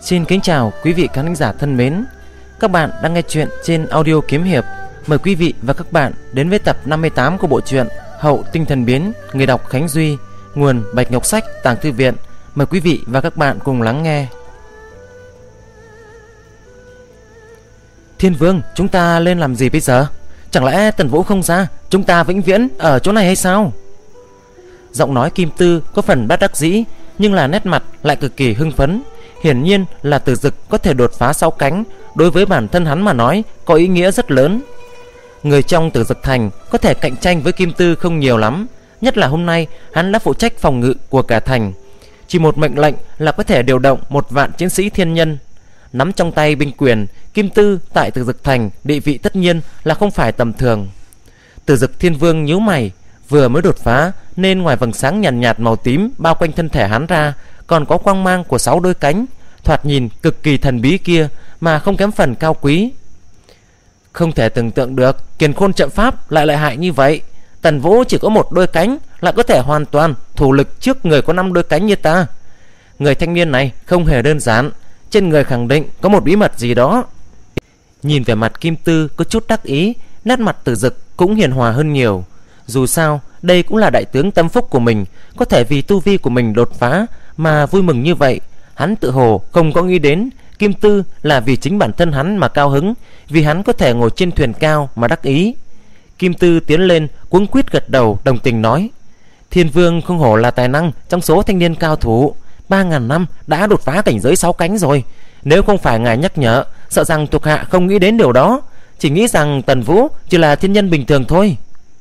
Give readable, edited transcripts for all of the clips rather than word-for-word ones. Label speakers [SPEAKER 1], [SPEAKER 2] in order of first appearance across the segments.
[SPEAKER 1] Xin kính chào quý vị khán giả thân mến. Các bạn đang nghe chuyện trên audio kiếm hiệp. Mời quý vị và các bạn đến với tập 58 của bộ truyện Hậu Tinh Thần Biến. Người đọc Khánh Duy, nguồn Bạch Ngọc Sách, Tàng Thư Viện. Mời quý vị và các bạn cùng lắng nghe. Thiên Vương, chúng ta lên làm gì bây giờ? Chẳng lẽ Tần Vũ không ra, chúng ta vĩnh viễn ở chỗ này hay sao? Giọng nói Kim Tư có phần bất đắc dĩ, nhưng là nét mặt lại cực kỳ hưng phấn. Hiển nhiên là Tử Dực có thể đột phá 6 cánh, đối với bản thân hắn mà nói có ý nghĩa rất lớn. Người trong Tử Dực Thành có thể cạnh tranh với Kim Tư không nhiều lắm, nhất là hôm nay hắn đã phụ trách phòng ngự của cả thành. Chỉ một mệnh lệnh là có thể điều động 1.000 chiến sĩ thiên nhân. Nắm trong tay binh quyền, Kim Tư tại Tử Dực Thành địa vị tất nhiên là không phải tầm thường. Tử Dực Thiên Vương nhíu mày, vừa mới đột phá nên ngoài vầng sáng nhàn nhạt màu tím bao quanh thân thể hắn ra, còn có quang mang của 6 đôi cánh, thoạt nhìn cực kỳ thần bí kia mà không kém phần cao quý. Không thể tưởng tượng được Kiền Khôn trận pháp lại lợi hại như vậy. Tần Vũ chỉ có 1 đôi cánh lại có thể hoàn toàn thủ lực trước người có 5 đôi cánh như ta. Người thanh niên này không hề đơn giản, trên người khẳng định có một bí mật gì đó. Nhìn về mặt Kim Tư có chút đắc ý, nét mặt Tử Dực cũng hiền hòa hơn nhiều. Dù sao đây cũng là đại tướng tâm phúc của mình, có thể vì tu vi của mình đột phá mà vui mừng như vậy. Hắn tự hồ không có nghĩ đến Kim Tư là vì chính bản thân hắn mà cao hứng, vì hắn có thể ngồi trên thuyền cao mà đắc ý. Kim Tư tiến lên cuống quýt gật đầu đồng tình nói: Thiên Vương không hổ là tài năng trong số thanh niên cao thủ, 3.000 năm đã đột phá cảnh giới 6 cánh rồi. Nếu không phải ngài nhắc nhở, sợ rằng thuộc hạ không nghĩ đến điều đó, chỉ nghĩ rằng Tần Vũ chỉ là thiên nhân bình thường thôi.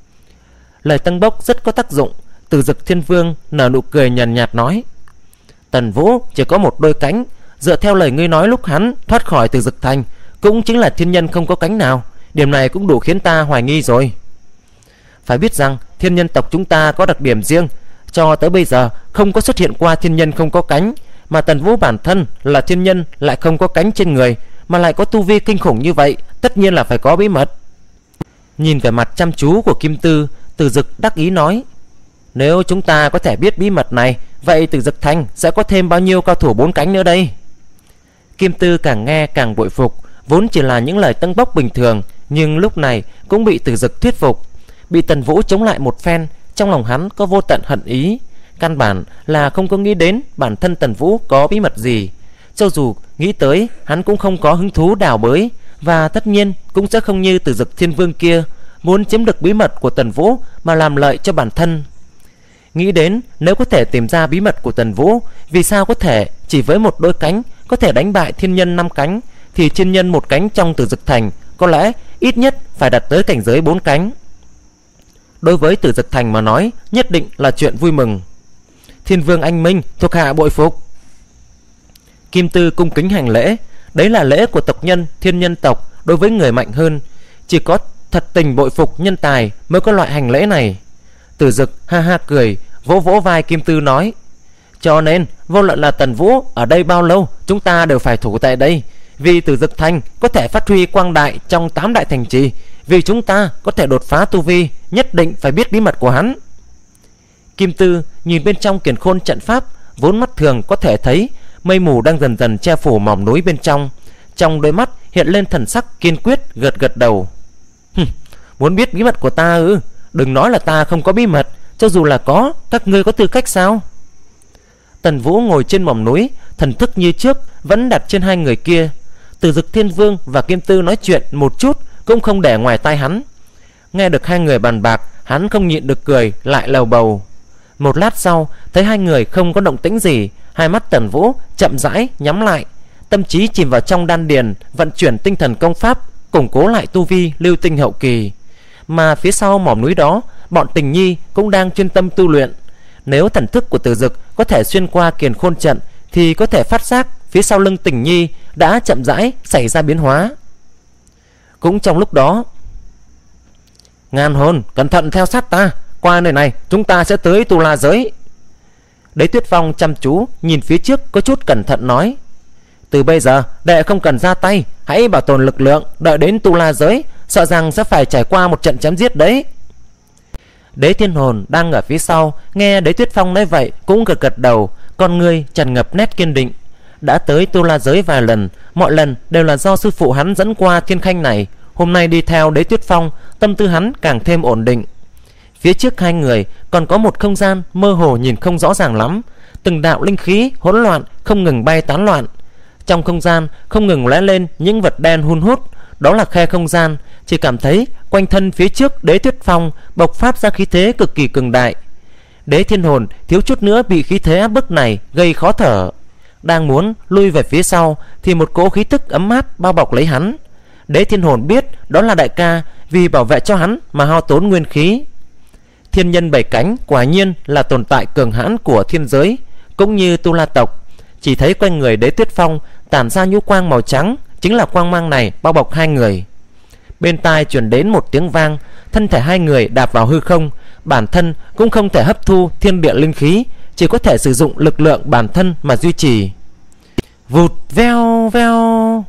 [SPEAKER 1] Lời tăng bốc rất có tác dụng. Tử Dực Thiên Vương nở nụ cười nhàn nhạt nói: Tần Vũ chỉ có 1 đôi cánh, dựa theo lời ngươi nói lúc hắn thoát khỏi Tử Dực Thành cũng chính là thiên nhân không có cánh nào. Điểm này cũng đủ khiến ta hoài nghi rồi. Phải biết rằng thiên nhân tộc chúng ta có đặc điểm riêng, cho tới bây giờ không có xuất hiện qua thiên nhân không có cánh. Mà Tần Vũ bản thân là thiên nhân, lại không có cánh trên người, mà lại có tu vi kinh khủng như vậy, tất nhiên là phải có bí mật. Nhìn vẻ mặt chăm chú của Kim Tư, Tử Dực đắc ý nói: Nếu chúng ta có thể biết bí mật này, vậy Tử Dực Thành sẽ có thêm bao nhiêu cao thủ 4 cánh nữa đây? Kim Tư càng nghe càng bội phục. Vốn chỉ là những lời tăng bốc bình thường, nhưng lúc này cũng bị Tử Dực thuyết phục. Bị Tần Vũ chống lại một phen, trong lòng hắn có vô tận hận ý. Căn bản là không có nghĩ đến bản thân Tần Vũ có bí mật gì. Cho dù nghĩ tới, hắn cũng không có hứng thú đào bới, và tất nhiên cũng sẽ không như Tử Dực Thiên Vương kia muốn chiếm được bí mật của Tần Vũ mà làm lợi cho bản thân. Nghĩ đến nếu có thể tìm ra bí mật của Tần Vũ, vì sao có thể chỉ với 1 đôi cánh có thể đánh bại thiên nhân 5 cánh, thì thiên nhân 1 cánh trong Tử Dực Thành có lẽ ít nhất phải đạt tới cảnh giới 4 cánh. Đối với Tử Dực Thành mà nói, nhất định là chuyện vui mừng. Thiên Vương anh minh, thuộc hạ bội phục. Kim Tư cung kính hành lễ. Đấy là lễ của tộc nhân thiên nhân tộc đối với người mạnh hơn. Chỉ có thật tình bội phục nhân tài mới có loại hành lễ này. Tử Dực ha ha cười, vỗ vỗ vai Kim Tư nói: Cho nên vô luận là Tần Vũ ở đây bao lâu, chúng ta đều phải thủ tại đây. Vì Tử Dực Thành có thể phát huy quang đại trong 8 đại thành trì, vì chúng ta có thể đột phá tu vi, nhất định phải biết bí mật của hắn. Kim Tư nhìn bên trong Kiền Khôn trận pháp, vốn mắt thường có thể thấy mây mù đang dần dần che phủ mỏm núi bên trong. Trong đôi mắt hiện lên thần sắc kiên quyết, gật gật đầu. Muốn biết bí mật của ta ư? Đừng nói là ta không có bí mật, cho dù là có, các ngươi có tư cách sao? Tần Vũ ngồi trên mỏm núi, thần thức như trước vẫn đặt trên 2 người kia. Tử Dực Thiên Vương và Kim Tư nói chuyện một chút cũng không để ngoài tai hắn. Nghe được 2 người bàn bạc, hắn không nhịn được cười, lại lầu bầu. Một lát sau, thấy 2 người không có động tĩnh gì, hai mắt Tần Vũ chậm rãi nhắm lại, tâm trí chìm vào trong đan điền, vận chuyển tinh thần công pháp, củng cố lại tu vi lưu tinh hậu kỳ. Mà phía sau mỏm núi đó, bọn Tình Nhi cũng đang chuyên tâm tu luyện. Nếu thần thức của Tử Dực có thể xuyên qua Kiền Khôn trận, thì có thể phát giác phía sau lưng Tình Nhi đã chậm rãi xảy ra biến hóa. Cũng trong lúc đó, Ngàn Hồn, cẩn thận theo sát ta, qua nơi này chúng ta sẽ tới Tu La giới. Đế Tuyết Phong chăm chú nhìn phía trước, có chút cẩn thận nói: Từ bây giờ đệ không cần ra tay, hãy bảo tồn lực lượng, đợi đến Tu La giới sợ rằng sẽ phải trải qua một trận chém giết đấy. Đế Thiên Hồn đang ở phía sau nghe Đế Tuyết Phong nói vậy cũng gật gật đầu, con ngươi tràn ngập nét kiên định. đã tới Tu La giới vài lần, mọi lần đều là do sư phụ hắn dẫn qua thiên khanh này. Hôm nay đi theo Đế Tuyết Phong, tâm tư hắn càng thêm ổn định. Phía trước hai người còn có một không gian mơ hồ nhìn không rõ ràng lắm, từng đạo linh khí hỗn loạn không ngừng bay tán loạn. Trong không gian không ngừng lóe lên những vật đen hun hút, đó là khe không gian. Chỉ cảm thấy quanh thân phía trước Đế Tuyết Phong bộc phát ra khí thế cực kỳ cường đại. Đế Thiên Hồn thiếu chút nữa bị khí thế áp bức này gây khó thở, đang muốn lui về phía sau thì một cỗ khí tức ấm áp bao bọc lấy hắn. Đế Thiên Hồn biết đó là đại ca vì bảo vệ cho hắn mà hao tốn nguyên khí. Thiên nhân bảy cánh quả nhiên là tồn tại cường hãn của thiên giới, cũng như Tu La tộc. Chỉ thấy quanh người Đế Tuyết Phong tản ra nhũ quang màu trắng, chính là quang mang này bao bọc hai người. Bên tai truyền đến một tiếng vang, thân thể hai người đạp vào hư không, bản thân cũng không thể hấp thu thiên địa linh khí, chỉ có thể sử dụng lực lượng bản thân mà duy trì. Vụt veo veo,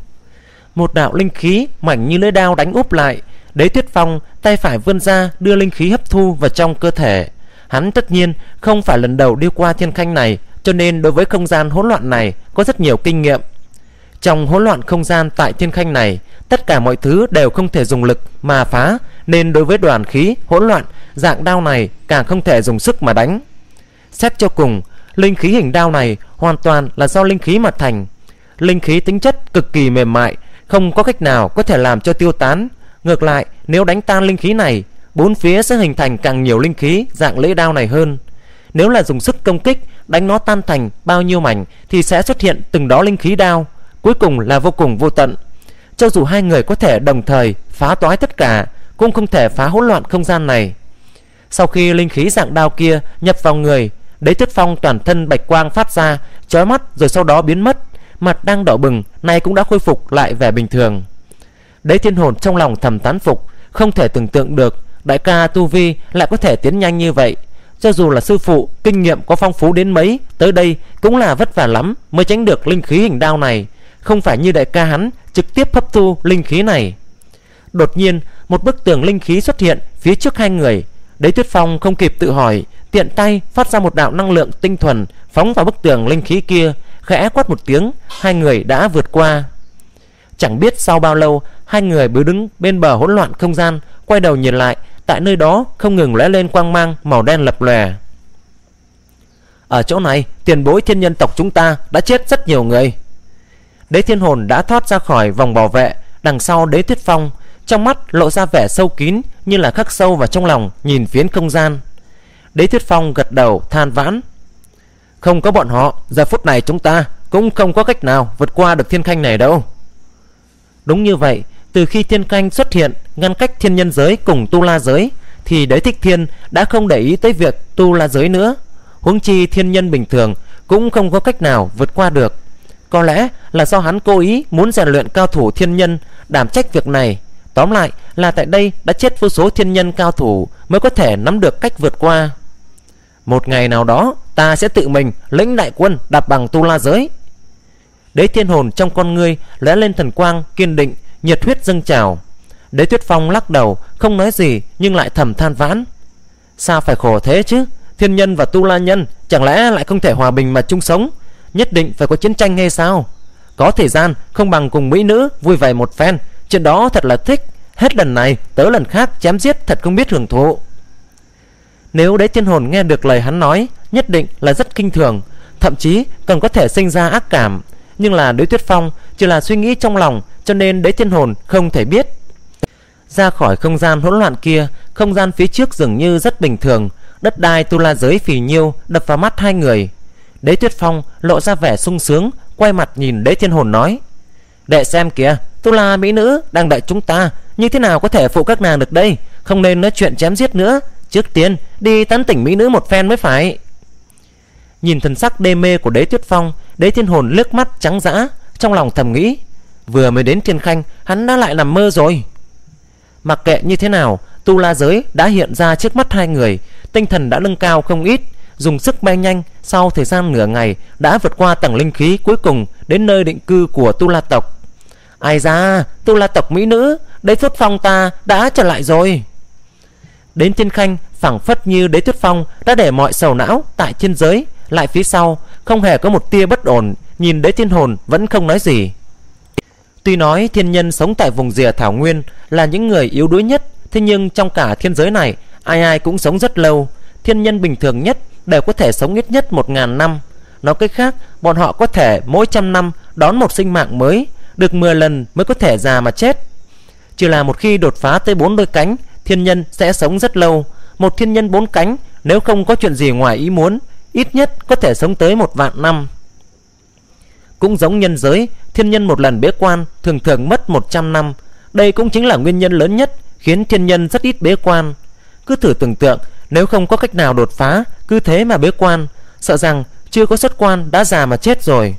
[SPEAKER 1] một đạo linh khí mảnh như lưỡi đao đánh úp lại. Đế Tuyết Phong tay phải vươn ra đưa linh khí hấp thu vào trong cơ thể. Hắn tất nhiên không phải lần đầu đi qua thiên khanh này, cho nên đối với không gian hỗn loạn này có rất nhiều kinh nghiệm. Trong hỗn loạn không gian tại thiên khanh này, tất cả mọi thứ đều không thể dùng lực mà phá, nên đối với đoàn khí hỗn loạn, dạng đao này càng không thể dùng sức mà đánh. Xét cho cùng, linh khí hình đao này hoàn toàn là do linh khí mà thành. Linh khí tính chất cực kỳ mềm mại, không có cách nào có thể làm cho tiêu tán. Ngược lại, nếu đánh tan linh khí này, bốn phía sẽ hình thành càng nhiều linh khí dạng lưỡi đao này hơn. Nếu là dùng sức công kích, đánh nó tan thành bao nhiêu mảnh thì sẽ xuất hiện từng đó linh khí đao, cuối cùng là vô cùng vô tận. Cho dù hai người có thể đồng thời phá toái tất cả, cũng không thể phá hỗn loạn không gian này. Sau khi linh khí dạng đao kia nhập vào người, Đế Tuyết Phong toàn thân bạch quang phát ra, chói mắt rồi sau đó biến mất. Mặt đang đỏ bừng, nay cũng đã khôi phục lại vẻ bình thường. Đế Thiên Hồn trong lòng thầm thán phục, không thể tưởng tượng được đại ca tu vi lại có thể tiến nhanh như vậy. Cho dù là sư phụ kinh nghiệm có phong phú đến mấy, tới đây cũng là vất vả lắm mới tránh được linh khí hình đao này, không phải như đại ca hắn trực tiếp hấp thu linh khí này. Đột nhiên một bức tường linh khí xuất hiện phía trước hai người. Đế Tuyết Phong không kịp tự hỏi, tiện tay phát ra một đạo năng lượng tinh thuần phóng vào bức tường linh khí kia, khẽ quát một tiếng, hai người đã vượt qua. Chẳng biết sau bao lâu, hai người mới đứng bên bờ hỗn loạn không gian, quay đầu nhìn lại, tại nơi đó không ngừng lóe lên quang mang màu đen lập lòe. Ở chỗ này, tiền bối thiên nhân tộc chúng ta đã chết rất nhiều người. Đế Thiên Hồn đã thoát ra khỏi vòng bảo vệ đằng sau Đế Tuyết Phong, trong mắt lộ ra vẻ sâu kín như là khắc sâu vào trong lòng nhìn phiến không gian. Đế Tuyết Phong gật đầu than vãn, không có bọn họ, giờ phút này chúng ta cũng không có cách nào vượt qua được thiên khanh này đâu. Đúng như vậy, từ khi thiên khanh xuất hiện ngăn cách thiên nhân giới cùng Tu La giới, thì Đế Thích Thiên đã không để ý tới việc Tu La giới nữa. Huống chi thiên nhân bình thường cũng không có cách nào vượt qua được. Có lẽ là do hắn cố ý muốn rèn luyện cao thủ thiên nhân, đảm trách việc này. Tóm lại là tại đây đã chết vô số thiên nhân cao thủ mới có thể nắm được cách vượt qua. Một ngày nào đó ta sẽ tự mình lĩnh đại quân đạp bằng Tu La giới. Đế Thiên Hồn trong con ngươi lóe lên thần quang kiên định, nhiệt huyết dâng trào. Đế Tuyết Phong lắc đầu không nói gì, nhưng lại thầm than vãn, sao phải khổ thế chứ? Thiên nhân và Tu La nhân chẳng lẽ lại không thể hòa bình mà chung sống, nhất định phải có chiến tranh hay sao? Có thời gian không bằng cùng mỹ nữ vui vẻ một phen, chuyện đó thật là thích. Hết lần này tới lần khác chém giết thật không biết hưởng thụ. Nếu Đế Thiên Hồn nghe được lời hắn nói, nhất định là rất kinh thường, thậm chí còn có thể sinh ra ác cảm. Nhưng là Đế Tuyết Phong chỉ là suy nghĩ trong lòng, cho nên Đế Thiên Hồn không thể biết. Ra khỏi không gian hỗn loạn kia, không gian phía trước dường như rất bình thường. Đất đai Tu La giới phì nhiêu đập vào mắt hai người. Đế Tuyết Phong lộ ra vẻ sung sướng, quay mặt nhìn Đế Thiên Hồn nói, đệ xem kìa, Tu La mỹ nữ đang đợi chúng ta, như thế nào có thể phụ các nàng được đây? Không nên nói chuyện chém giết nữa, trước tiên đi tán tỉnh mỹ nữ một phen mới phải. Nhìn thần sắc đê mê của Đế Tuyết Phong, Đế Thiên Hồn liếc mắt trắng dã, trong lòng thầm nghĩ, vừa mới đến thiên khanh hắn đã lại nằm mơ rồi. Mặc kệ như thế nào, Tu La giới đã hiện ra trước mắt hai người, tinh thần đã nâng cao không ít, dùng sức bay nhanh, sau thời gian nửa ngày đã vượt qua tầng linh khí cuối cùng đến nơi định cư của Tu La tộc. Ai da, Tu La tộc mỹ nữ, Đế Tuyết Phong ta đã trở lại rồi. Đến thiên khanh phảng phất như Đế Tuyết Phong đã để mọi sầu não tại thiên giới lại phía sau, không hề có một tia bất ổn, nhìn Đế Thiên Hồn vẫn không nói gì. Tuy nói thiên nhân sống tại vùng rìa thảo nguyên là những người yếu đuối nhất, thế nhưng trong cả thiên giới này ai ai cũng sống rất lâu. Thiên nhân bình thường nhất đều có thể sống ít nhất 1000 năm. Nói cách khác, bọn họ có thể mỗi 100 năm đón một sinh mạng mới, được 10 lần mới có thể già mà chết. Chỉ là một khi đột phá tới 4 đôi cánh, thiên nhân sẽ sống rất lâu. Một thiên nhân 4 cánh nếu không có chuyện gì ngoài ý muốn, ít nhất có thể sống tới 1.000 năm. Cũng giống nhân giới, thiên nhân một lần bế quan thường thường mất 100 năm. Đây cũng chính là nguyên nhân lớn nhất khiến thiên nhân rất ít bế quan. Cứ thử tưởng tượng, nếu không có cách nào đột phá, cứ thế mà bế quan, sợ rằng chưa có xuất quan đã già mà chết rồi.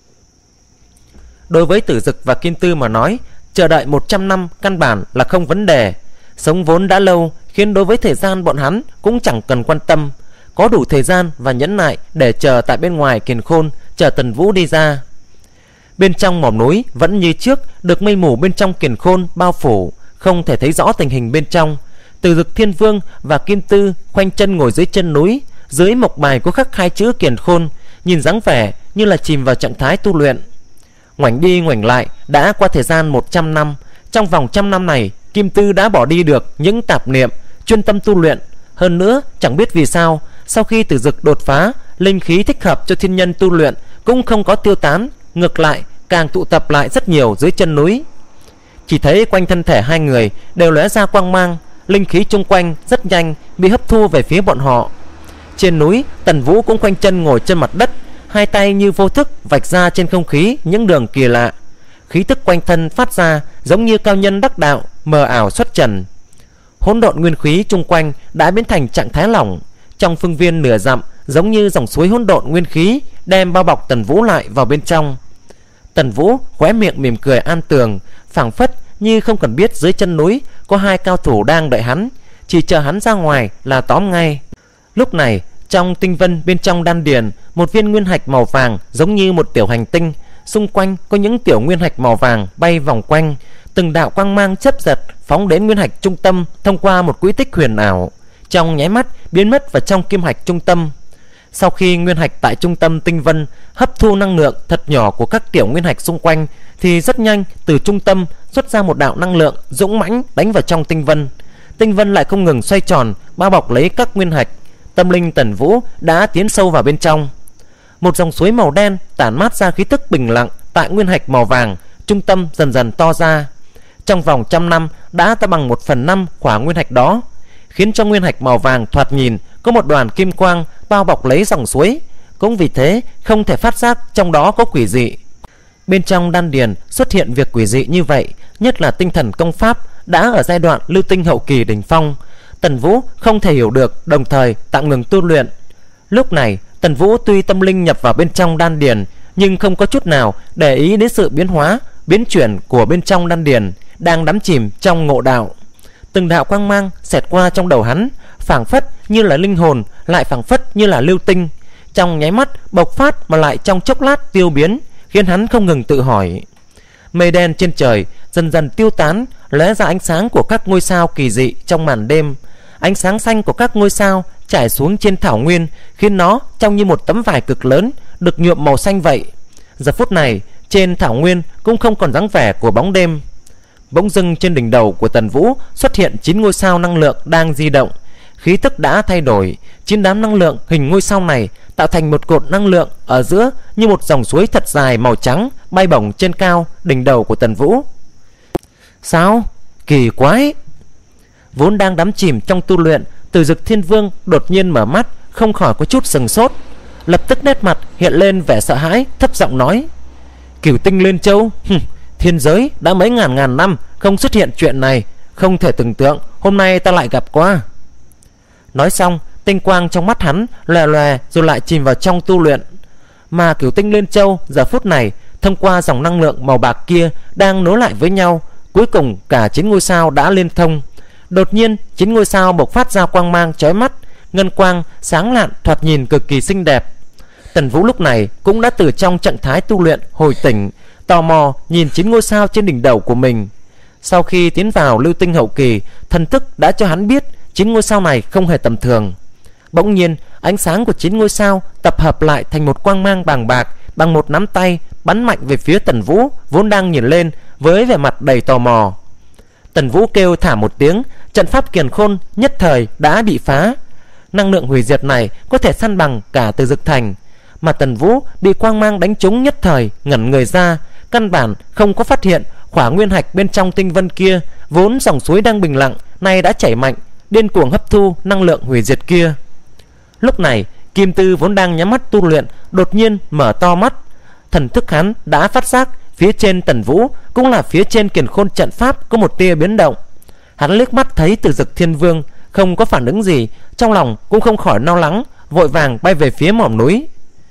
[SPEAKER 1] Đối với Tử Dực và Kim Tư mà nói, chờ đợi 100 năm căn bản là không vấn đề. Sống vốn đã lâu khiến đối với thời gian bọn hắn cũng chẳng cần quan tâm, có đủ thời gian và nhẫn nại để chờ tại bên ngoài Kiền Khôn, chờ Tần Vũ đi ra. Bên trong mỏm núi vẫn như trước, được mây mù bên trong Kiền Khôn bao phủ, không thể thấy rõ tình hình bên trong. Tử Dực Thiên Vương và Kim Tư khoanh chân ngồi dưới chân núi, dưới mộc bài có khắc 2 chữ Kiền Khôn, nhìn dáng vẻ như là chìm vào trạng thái tu luyện. Ngoảnh đi ngoảnh lại đã qua thời gian 100 năm. Trong vòng 100 năm này, Kim Tư đã bỏ đi được những tạp niệm, chuyên tâm tu luyện. Hơn nữa, chẳng biết vì sao, sau khi Tử Dực đột phá, linh khí thích hợp cho thiên nhân tu luyện cũng không có tiêu tán, ngược lại càng tụ tập lại rất nhiều dưới chân núi. Chỉ thấy quanh thân thể hai người đều lóe ra quang mang, linh khí chung quanh rất nhanh bị hấp thu về phía bọn họ. Trên núi, Tần Vũ cũng khoanh chân ngồi trên mặt đất, hai tay như vô thức vạch ra trên không khí những đường kỳ lạ. Khí tức quanh thân phát ra giống như cao nhân đắc đạo, mờ ảo xuất trần. Hỗn độn nguyên khí chung quanh đã biến thành trạng thái lỏng, trong phương viên nửa dặm giống như dòng suối hỗn độn nguyên khí đem bao bọc Tần Vũ lại vào bên trong. Tần Vũ khóe miệng mỉm cười an tường, phảng phất như không cần biết dưới chân núi có 2 cao thủ đang đợi hắn, chỉ chờ hắn ra ngoài là tóm ngay. Lúc này, trong tinh vân bên trong đan điền, một viên nguyên hạch màu vàng giống như một tiểu hành tinh, xung quanh có những tiểu nguyên hạch màu vàng bay vòng quanh, từng đạo quang mang chớp giật phóng đến nguyên hạch trung tâm thông qua một quỹ tích huyền ảo, trong nháy mắt biến mất vào trong kim hạch trung tâm. Sau khi nguyên hạch tại trung tâm tinh vân hấp thu năng lượng thật nhỏ của các tiểu nguyên hạch xung quanh, thì rất nhanh từ trung tâm xuất ra một đạo năng lượng dũng mãnh đánh vào trong tinh vân. Tinh vân lại không ngừng xoay tròn bao bọc lấy các nguyên hạch. Tâm linh Tần Vũ đã tiến sâu vào bên trong. Một dòng suối màu đen tản mát ra khí tức bình lặng tại nguyên hạch màu vàng trung tâm dần dần to ra. Trong vòng 100 năm đã to bằng 1/5 khỏa nguyên hạch đó, khiến cho nguyên hạch màu vàng thoạt nhìn có một đoàn kim quang bao bọc lấy dòng suối. Cũng vì thế không thể phát giác trong đó có quỷ dị. Bên trong đan điền xuất hiện việc quỷ dị như vậy, nhất là tinh thần công pháp đã ở giai đoạn lưu tinh hậu kỳ đỉnh phong. Tần Vũ không thể hiểu được, đồng thời tạm ngừng tu luyện. Lúc này Tần Vũ tuy tâm linh nhập vào bên trong đan điền, nhưng không có chút nào để ý đến sự biến hóa, biến chuyển của bên trong đan điền, đang đắm chìm trong ngộ đạo. Từng đạo quang mang xẹt qua trong đầu hắn, phảng phất như là linh hồn, lại phảng phất như là lưu tinh, trong nháy mắt bộc phát mà lại trong chốc lát tiêu biến, khiến hắn không ngừng tự hỏi. Mây đen trên trời dần dần tiêu tán, lóe ra ánh sáng của các ngôi sao kỳ dị trong màn đêm. Ánh sáng xanh của các ngôi sao trải xuống trên thảo nguyên, khiến nó trông như một tấm vải cực lớn được nhuộm màu xanh vậy. Giờ phút này trên thảo nguyên cũng không còn dáng vẻ của bóng đêm. Bỗng dưng trên đỉnh đầu của Tần Vũ xuất hiện 9 ngôi sao năng lượng đang di động. Khí tức đã thay đổi, 9 đám năng lượng hình ngôi sao này tạo thành một cột năng lượng ở giữa, như một dòng suối thật dài màu trắng bay bổng trên cao đỉnh đầu của Tần Vũ. Sao? Kỳ quái! Vốn đang đắm chìm trong tu luyện, Tử Dực Thiên Vương đột nhiên mở mắt, không khỏi có chút sừng sốt, lập tức nét mặt hiện lên vẻ sợ hãi, thấp giọng nói: Cửu Tinh Liên Châu, thiên giới đã mấy ngàn năm không xuất hiện chuyện này, không thể tưởng tượng hôm nay ta lại gặp qua. Nói xong, tinh quang trong mắt hắn lòe lòe rồi lại chìm vào trong tu luyện. Mà Cửu Tinh Liên Châu giờ phút này thông qua dòng năng lượng màu bạc kia đang nối lại với nhau, cuối cùng cả 9 ngôi sao đã liên thông. Đột nhiên 9 ngôi sao bộc phát ra quang mang chói mắt, ngân quang sáng lạn, thoạt nhìn cực kỳ xinh đẹp. Tần Vũ lúc này cũng đã từ trong trạng thái tu luyện hồi tỉnh, tò mò nhìn 9 ngôi sao trên đỉnh đầu của mình. Sau khi tiến vào lưu tinh hậu kỳ, thần thức đã cho hắn biết 9 ngôi sao này không hề tầm thường. Bỗng nhiên ánh sáng của 9 ngôi sao tập hợp lại thành một quang mang bàng bạc, bằng một nắm tay bắn mạnh về phía Tần Vũ vốn đang nhìn lên với vẻ mặt đầy tò mò. Tần Vũ kêu thả một tiếng, trận pháp Kiền Khôn nhất thời đã bị phá. Năng lượng hủy diệt này có thể săn bằng cả Từ Dực Thành, mà Tần Vũ bị quang mang đánh trúng nhất thời ngẩn người ra, căn bản không có phát hiện khỏa nguyên hạch bên trong tinh vân kia, vốn dòng suối đang bình lặng nay đã chảy mạnh, điên cuồng hấp thu năng lượng hủy diệt kia. Lúc này Kim Tư vốn đang nhắm mắt tu luyện đột nhiên mở to mắt. Thần thức hắn đã phát giác phía trên Tần Vũ cũng là phía trên Kiền Khôn trận pháp có một tia biến động. Hắn liếc mắt thấy Từ Dực Thiên Vương không có phản ứng gì, trong lòng cũng không khỏi lo lắng, vội vàng bay về phía mỏm núi.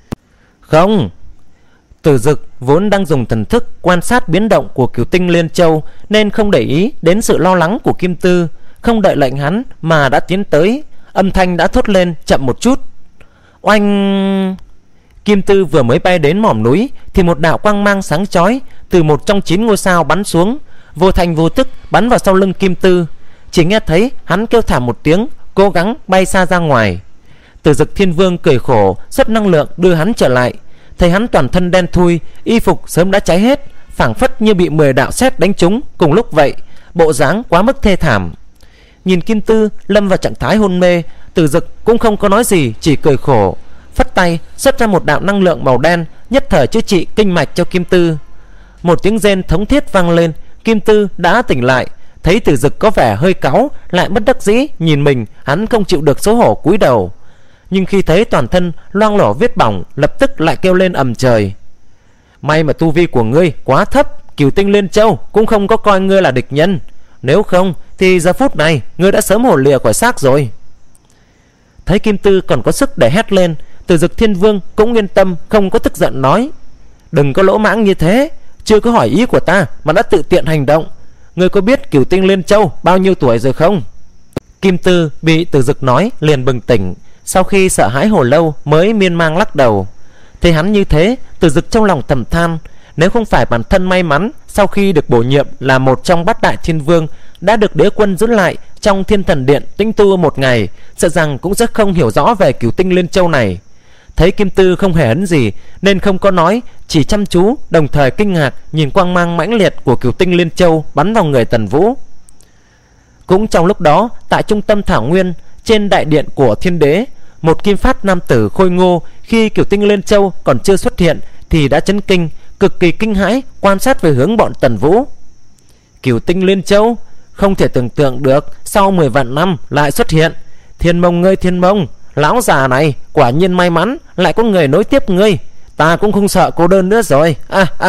[SPEAKER 1] Không, Từ Dực vốn đang dùng thần thức quan sát biến động của Cửu Tinh Liên Châu nên không để ý đến sự lo lắng của Kim Tư, không đợi lệnh hắn mà đã tiến tới, âm thanh đã thốt lên chậm một chút. Oanh! Kim Tư vừa mới bay đến mỏm núi thì một đạo quang mang sáng chói từ một trong 9 ngôi sao bắn xuống, vô thành vô tức bắn vào sau lưng Kim Tư. Chỉ nghe thấy hắn kêu thảm một tiếng, cố gắng bay xa ra ngoài. Từ Dực Thiên Vương cười khổ xuất năng lượng đưa hắn trở lại. Thấy hắn toàn thân đen thui, y phục sớm đã cháy hết, phảng phất như bị 10 đạo sét đánh trúng cùng lúc vậy, bộ dáng quá mức thê thảm. Nhìn Kim Tư lâm vào trạng thái hôn mê, Từ Dực cũng không có nói gì, chỉ cười khổ, phất tay xuất ra một đạo năng lượng màu đen, nhất thời chữa trị kinh mạch cho Kim Tư. Một tiếng rên thống thiết vang lên, Kim Tư đã tỉnh lại. Thấy Từ Dực có vẻ hơi cáu, lại bất đắc dĩ nhìn mình, hắn không chịu được xấu hổ cúi đầu. Nhưng khi thấy toàn thân loang lổ vết bỏng, lập tức lại kêu lên ầm trời. May mà tu vi của ngươi quá thấp, Cửu Tinh Liên Châu cũng không có coi ngươi là địch nhân, nếu không thì giờ phút này ngươi đã sớm hồn lìa khỏi xác rồi. Thấy Kim Tư còn có sức để hét lên, Từ Dực Thiên Vương cũng yên tâm, không có tức giận nói: đừng có lỗ mãng như thế, chưa có hỏi ý của ta mà đã tự tiện hành động. Ngươi có biết Cửu Tinh Liên Châu bao nhiêu tuổi rồi không? Kim Tư bị Từ Dực nói liền bừng tỉnh, sau khi sợ hãi hồi lâu mới miên man lắc đầu. Thấy hắn như thế, Từ Dực trong lòng thầm than, nếu không phải bản thân may mắn sau khi được bổ nhiệm là một trong 8 đại thiên vương, đã được đế quân giữ lại trong Thiên Thần Điện tĩnh tu một ngày, sợ rằng cũng rất không hiểu rõ về Cửu Tinh Liên Châu này. Thấy Kim Tư không hề ấn gì nên không có nói, chỉ chăm chú đồng thời kinh ngạc nhìn quang mang mãnh liệt của Cửu Tinh Liên Châu bắn vào người Tần Vũ. Cũng trong lúc đó, tại trung tâm thảo nguyên trên đại điện của Thiên Đế, một kim phát nam tử khôi ngô khi Cửu Tinh Liên Châu còn chưa xuất hiện thì đã chấn kinh, cực kỳ kinh hãi quan sát về hướng bọn Tần Vũ. Cửu Tinh Liên Châu, không thể tưởng tượng được sau 10 vạn năm lại xuất hiện. Thiên Mông ngươi, Thiên Mông, lão già này quả nhiên may mắn lại có người nối tiếp ngươi, ta cũng không sợ cô đơn nữa rồi.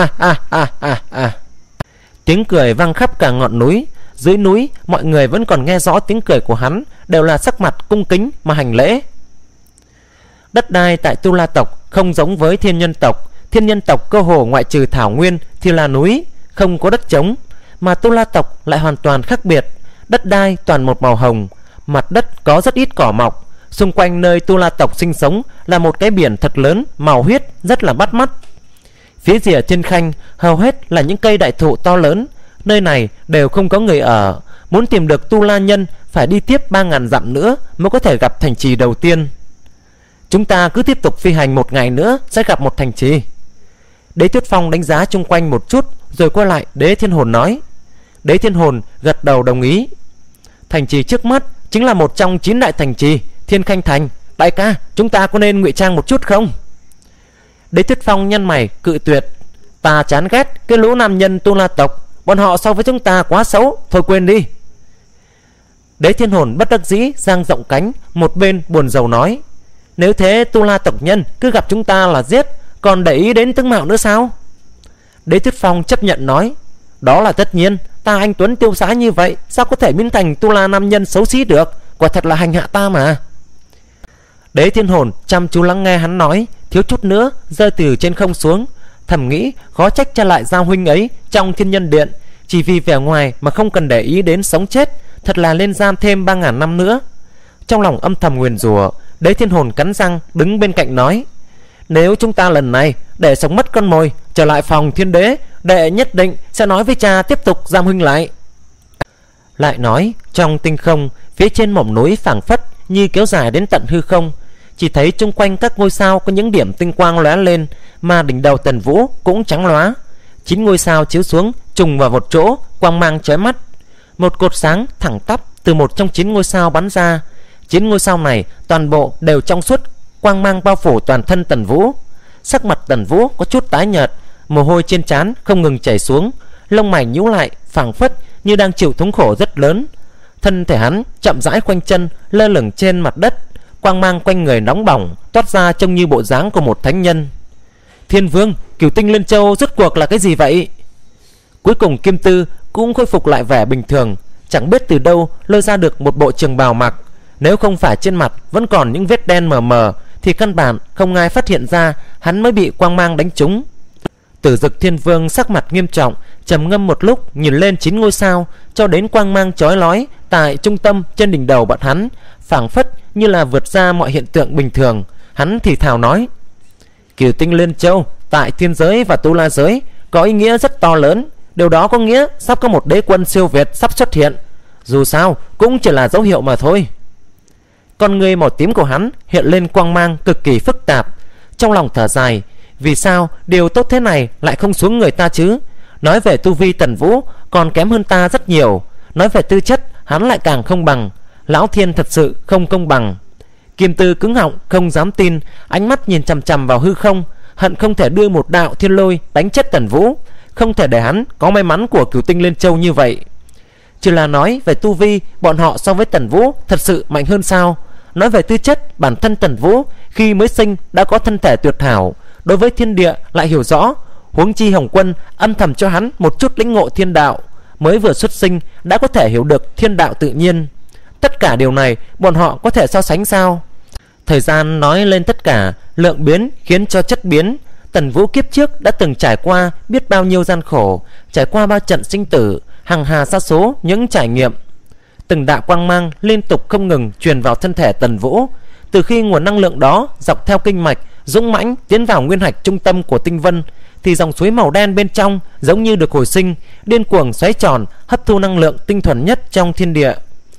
[SPEAKER 1] Tiếng cười vang khắp cả ngọn núi. Dưới núi mọi người vẫn còn nghe rõ tiếng cười của hắn, đều là sắc mặt cung kính mà hành lễ. Đất đai tại Tu La tộc không giống với Thiên Nhân tộc. Thiên Nhân tộc cơ hồ ngoại trừ thảo nguyên thì là núi, không có đất trống, mà Tu La tộc lại hoàn toàn khác biệt. Đất đai toàn một màu hồng, mặt đất có rất ít cỏ mọc. Xung quanh nơi Tu La tộc sinh sống là một cái biển thật lớn màu huyết, rất là bắt mắt. Phía rìa trên khanh hầu hết là những cây đại thụ to lớn. Nơi này đều không có người ở. Muốn tìm được Tu La nhân phải đi tiếp 3.000 dặm nữa mới có thể gặp thành trì đầu tiên. Chúng ta cứ tiếp tục phi hành 1 ngày nữa sẽ gặp một thành trì. Đế Tuyết Phong đánh giá chung quanh một chút rồi quay lại Đế Thiên Hồn nói. Đế Thiên Hồn gật đầu đồng ý. Thành trì trước mắt chính là một trong 9 đại thành trì, Thiên Khanh Thành. Đại ca, chúng ta có nên ngụy trang một chút không? Đế Tuyết Phong nhăn mày cự tuyệt. Ta chán ghét cái lũ nam nhân Tu La tộc, bọn họ so với chúng ta quá xấu, thôi quên đi. Đế Thiên Hồn bất đắc dĩ giang rộng cánh, một bên buồn rầu nói. Nếu thế Tu La tộc nhân cứ gặp chúng ta là giết, còn để ý đến tướng mạo nữa sao? Đế Tuyết Phong chấp nhận nói. Đó là tất nhiên, ta anh tuấn tiêu sái như vậy, sao có thể biến thành Tu La nam nhân xấu xí được? Quả thật là hành hạ ta mà. Đế Thiên Hồn chăm chú lắng nghe hắn nói, thiếu chút nữa rơi từ trên không xuống, thầm nghĩ khó trách cha lại giao huynh ấy trong Thiên Nhân Điện, chỉ vì vẻ ngoài mà không cần để ý đến sống chết, thật là lên giam thêm 3.000 năm nữa. Trong lòng âm thầm nguyền rủa. Đế Thiên Hồn cắn răng đứng bên cạnh nói. Nếu chúng ta lần này để sống mất con mồi, trở lại phòng Thiên Đế, đệ nhất định sẽ nói với cha tiếp tục giam huynh lại. Lại nói trong tinh không, phía trên mỏm núi phảng phất như kéo dài đến tận hư không, chỉ thấy chung quanh các ngôi sao có những điểm tinh quang lóe lên, mà đỉnh đầu Tần Vũ cũng trắng lóa. 9 ngôi sao chiếu xuống trùng vào một chỗ, quang mang chói mắt. Một cột sáng thẳng tắp từ một trong 9 ngôi sao bắn ra. 9 ngôi sao này toàn bộ đều trong suốt, quang mang bao phủ toàn thân Tần Vũ. Sắc mặt Tần Vũ có chút tái nhợt, mồ hôi trên trán không ngừng chảy xuống, lông mày nhíu lại, phảng phất như đang chịu thống khổ rất lớn. Thân thể hắn chậm rãi khoanh chân lơ lửng trên mặt đất, quang mang quanh người nóng bỏng, toát ra trông như bộ dáng của một thánh nhân. Thiên Vương, Cửu Tinh Liên Châu rốt cuộc là cái gì vậy? Cuối cùng Kim Tư cũng khôi phục lại vẻ bình thường, chẳng biết từ đâu lôi ra được một bộ trường bào mặc. Nếu không phải trên mặt vẫn còn những vết đen mờ mờ thì căn bản không ai phát hiện ra hắn mới bị quang mang đánh trúng. Tử Dực Thiên Vương sắc mặt nghiêm trọng, trầm ngâm một lúc, nhìn lên 9 ngôi sao, cho đến quang mang chói lói tại trung tâm trên đỉnh đầu bọn hắn, phảng phất như là vượt ra mọi hiện tượng bình thường. Hắn thì thào nói: Cửu Tinh Liên Châu tại thiên giới và tu la giới có ý nghĩa rất to lớn. Điều đó có nghĩa sắp có một đế quân siêu việt sắp xuất hiện. Dù sao cũng chỉ là dấu hiệu mà thôi. Con người màu tím của hắn hiện lên quang mang cực kỳ phức tạp. Trong lòng thở dài, vì sao điều tốt thế này lại không xuống người ta chứ? Nói về tu vi Tần Vũ còn kém hơn ta rất nhiều, nói về tư chất hắn lại càng không bằng. Lão Thiên thật sự không công bằng. Kim Tư cứng họng không dám tin, ánh mắt nhìn chằm chằm vào hư không, hận không thể đưa một đạo thiên lôi đánh chết Tần Vũ, không thể để hắn có may mắn của Cửu Tinh Liên Châu như vậy. Chỉ là nói về tu vi, bọn họ so với Tần Vũ thật sự mạnh hơn sao? Nói về tư chất, bản thân Tần Vũ khi mới sinh đã có thân thể tuyệt hảo, đối với thiên địa lại hiểu rõ, huống chi Hồng Quân âm thầm cho hắn một chút lĩnh ngộ thiên đạo, mới vừa xuất sinh đã có thể hiểu được thiên đạo tự nhiên. Tất cả điều này bọn họ có thể so sánh sao? Thời gian nói lên tất cả, lượng biến khiến cho chất biến. Tần Vũ kiếp trước đã từng trải qua biết bao nhiêu gian khổ, trải qua bao trận sinh tử, hàng hà sa số những trải nghiệm. Từng đạo quang mang liên tục không ngừng truyền vào thân thể Tần Vũ. Từ khi nguồn năng lượng đó dọc theo kinh mạch dũng mãnh tiến vào nguyên hạch trung tâm của tinh vân, thì dòng suối màu đen bên trong giống như được hồi sinh, điên cuồng xoáy tròn hấp thu năng lượng tinh thuần nhất trong thiên địa.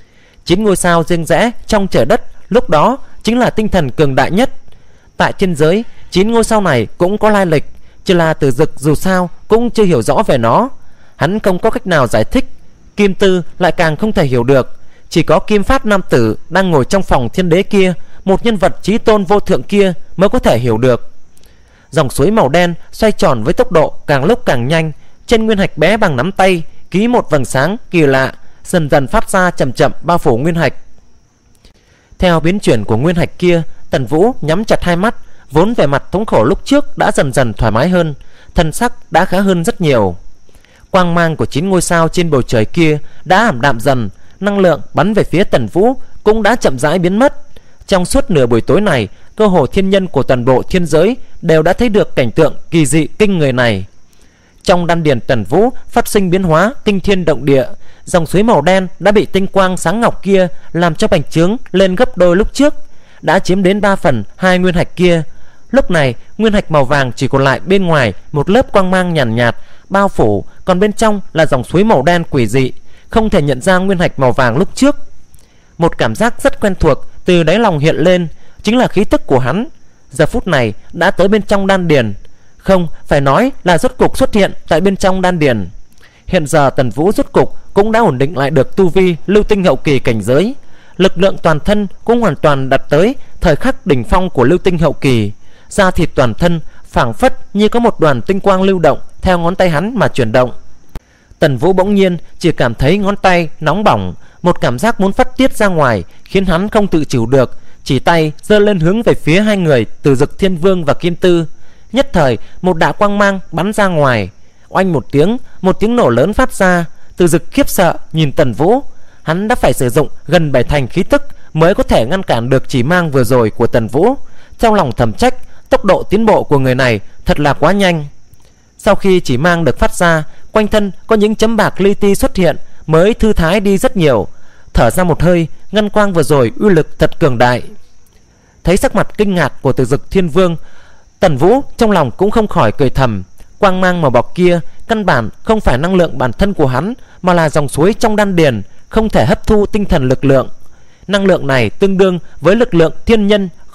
[SPEAKER 1] 9 ngôi sao riêng rẽ trong trời đất lúc đó chính là tinh thần cường đại nhất. Tại thiên giới, 9 ngôi sao này cũng có lai lịch, chỉ là Tử Dực dù sao cũng chưa hiểu rõ về nó. Hắn không có cách nào giải thích, Kim Tư lại càng không thể hiểu được. Chỉ có Kim Phát Nam Tử đang ngồi trong phòng thiên đế kia, một nhân vật chí tôn vô thượng kia mới có thể hiểu được. Dòng suối màu đen xoay tròn với tốc độ càng lúc càng nhanh, trên nguyên hạch bé bằng nắm tay ký một vầng sáng kỳ lạ, dần dần phát ra chậm chậm bao phủ nguyên hạch. Theo biến chuyển của nguyên hạch kia, Tần Vũ nhắm chặt hai mắt, vốn vẻ mặt thống khổ lúc trước đã dần dần thoải mái hơn, thân sắc đã khá hơn rất nhiều. Quang mang của 9 ngôi sao trên bầu trời kia đã ảm đạm dần, năng lượng bắn về phía Tần Vũ cũng đã chậm rãi biến mất. Trong suốt nửa buổi tối này, cơ hồ thiên nhân của toàn bộ thiên giới đều đã thấy được cảnh tượng kỳ dị kinh người này. Trong đan điền Tần Vũ phát sinh biến hóa kinh thiên động địa, dòng suối màu đen đã bị tinh quang sáng ngọc kia làm cho bành trướng lên gấp đôi lúc trước, đã chiếm đến 3/2 nguyên hạch kia. Lúc này nguyên hạch màu vàng chỉ còn lại bên ngoài một lớp quang mang nhàn nhạt bao phủ, còn bên trong là dòng suối màu đen quỷ dị, không thể nhận ra nguyên hạch màu vàng lúc trước. Một cảm giác rất quen thuộc từ đáy lòng hiện lên, chính là khí tức của hắn giờ phút này đã tới bên trong đan điền, không phải nói là rốt cục xuất hiện tại bên trong đan điền. Hiện giờ Tần Vũ rốt cục cũng đã ổn định lại được tu vi lưu tinh hậu kỳ cảnh giới, lực lượng toàn thân cũng hoàn toàn đạt tới thời khắc đỉnh phong của lưu tinh hậu kỳ, da thịt toàn thân phảng phất như có một đoàn tinh quang lưu động theo ngón tay hắn mà chuyển động. Tần Vũ bỗng nhiên chỉ cảm thấy ngón tay nóng bỏng, một cảm giác muốn phát tiết ra ngoài khiến hắn không tự chịu được, chỉ tay giơ lên hướng về phía hai người Tử Dực Thiên Vương và Kim Tư. Nhất thời một đạo quang mang bắn ra ngoài, oanh một tiếng nổ lớn phát ra. Tử Dực khiếp sợ nhìn Tần Vũ, hắn đã phải sử dụng gần 7 thành khí tức mới có thể ngăn cản được chỉ mang vừa rồi của Tần Vũ. Trong lòng thầm trách, tốc độ tiến bộ của người này thật là quá nhanh. Sau khi chỉ mang được phát ra, quanh thân có những chấm bạc li ti xuất hiện, mới thư thái đi rất nhiều. Thở ra một hơi, ngân quang vừa rồi uy lực thật cường đại. Thấy sắc mặt kinh ngạc của Tử Dực Thiên Vương, Tần Vũ trong lòng cũng không khỏi cười thầm. Quang mang màu bọc kia căn bản không phải năng lượng bản thân của hắn, mà là dòng suối trong đan điền, không thể hấp thu tinh thần lực lượng. Năng lượng này tương đương với lực lượng thiên nhân,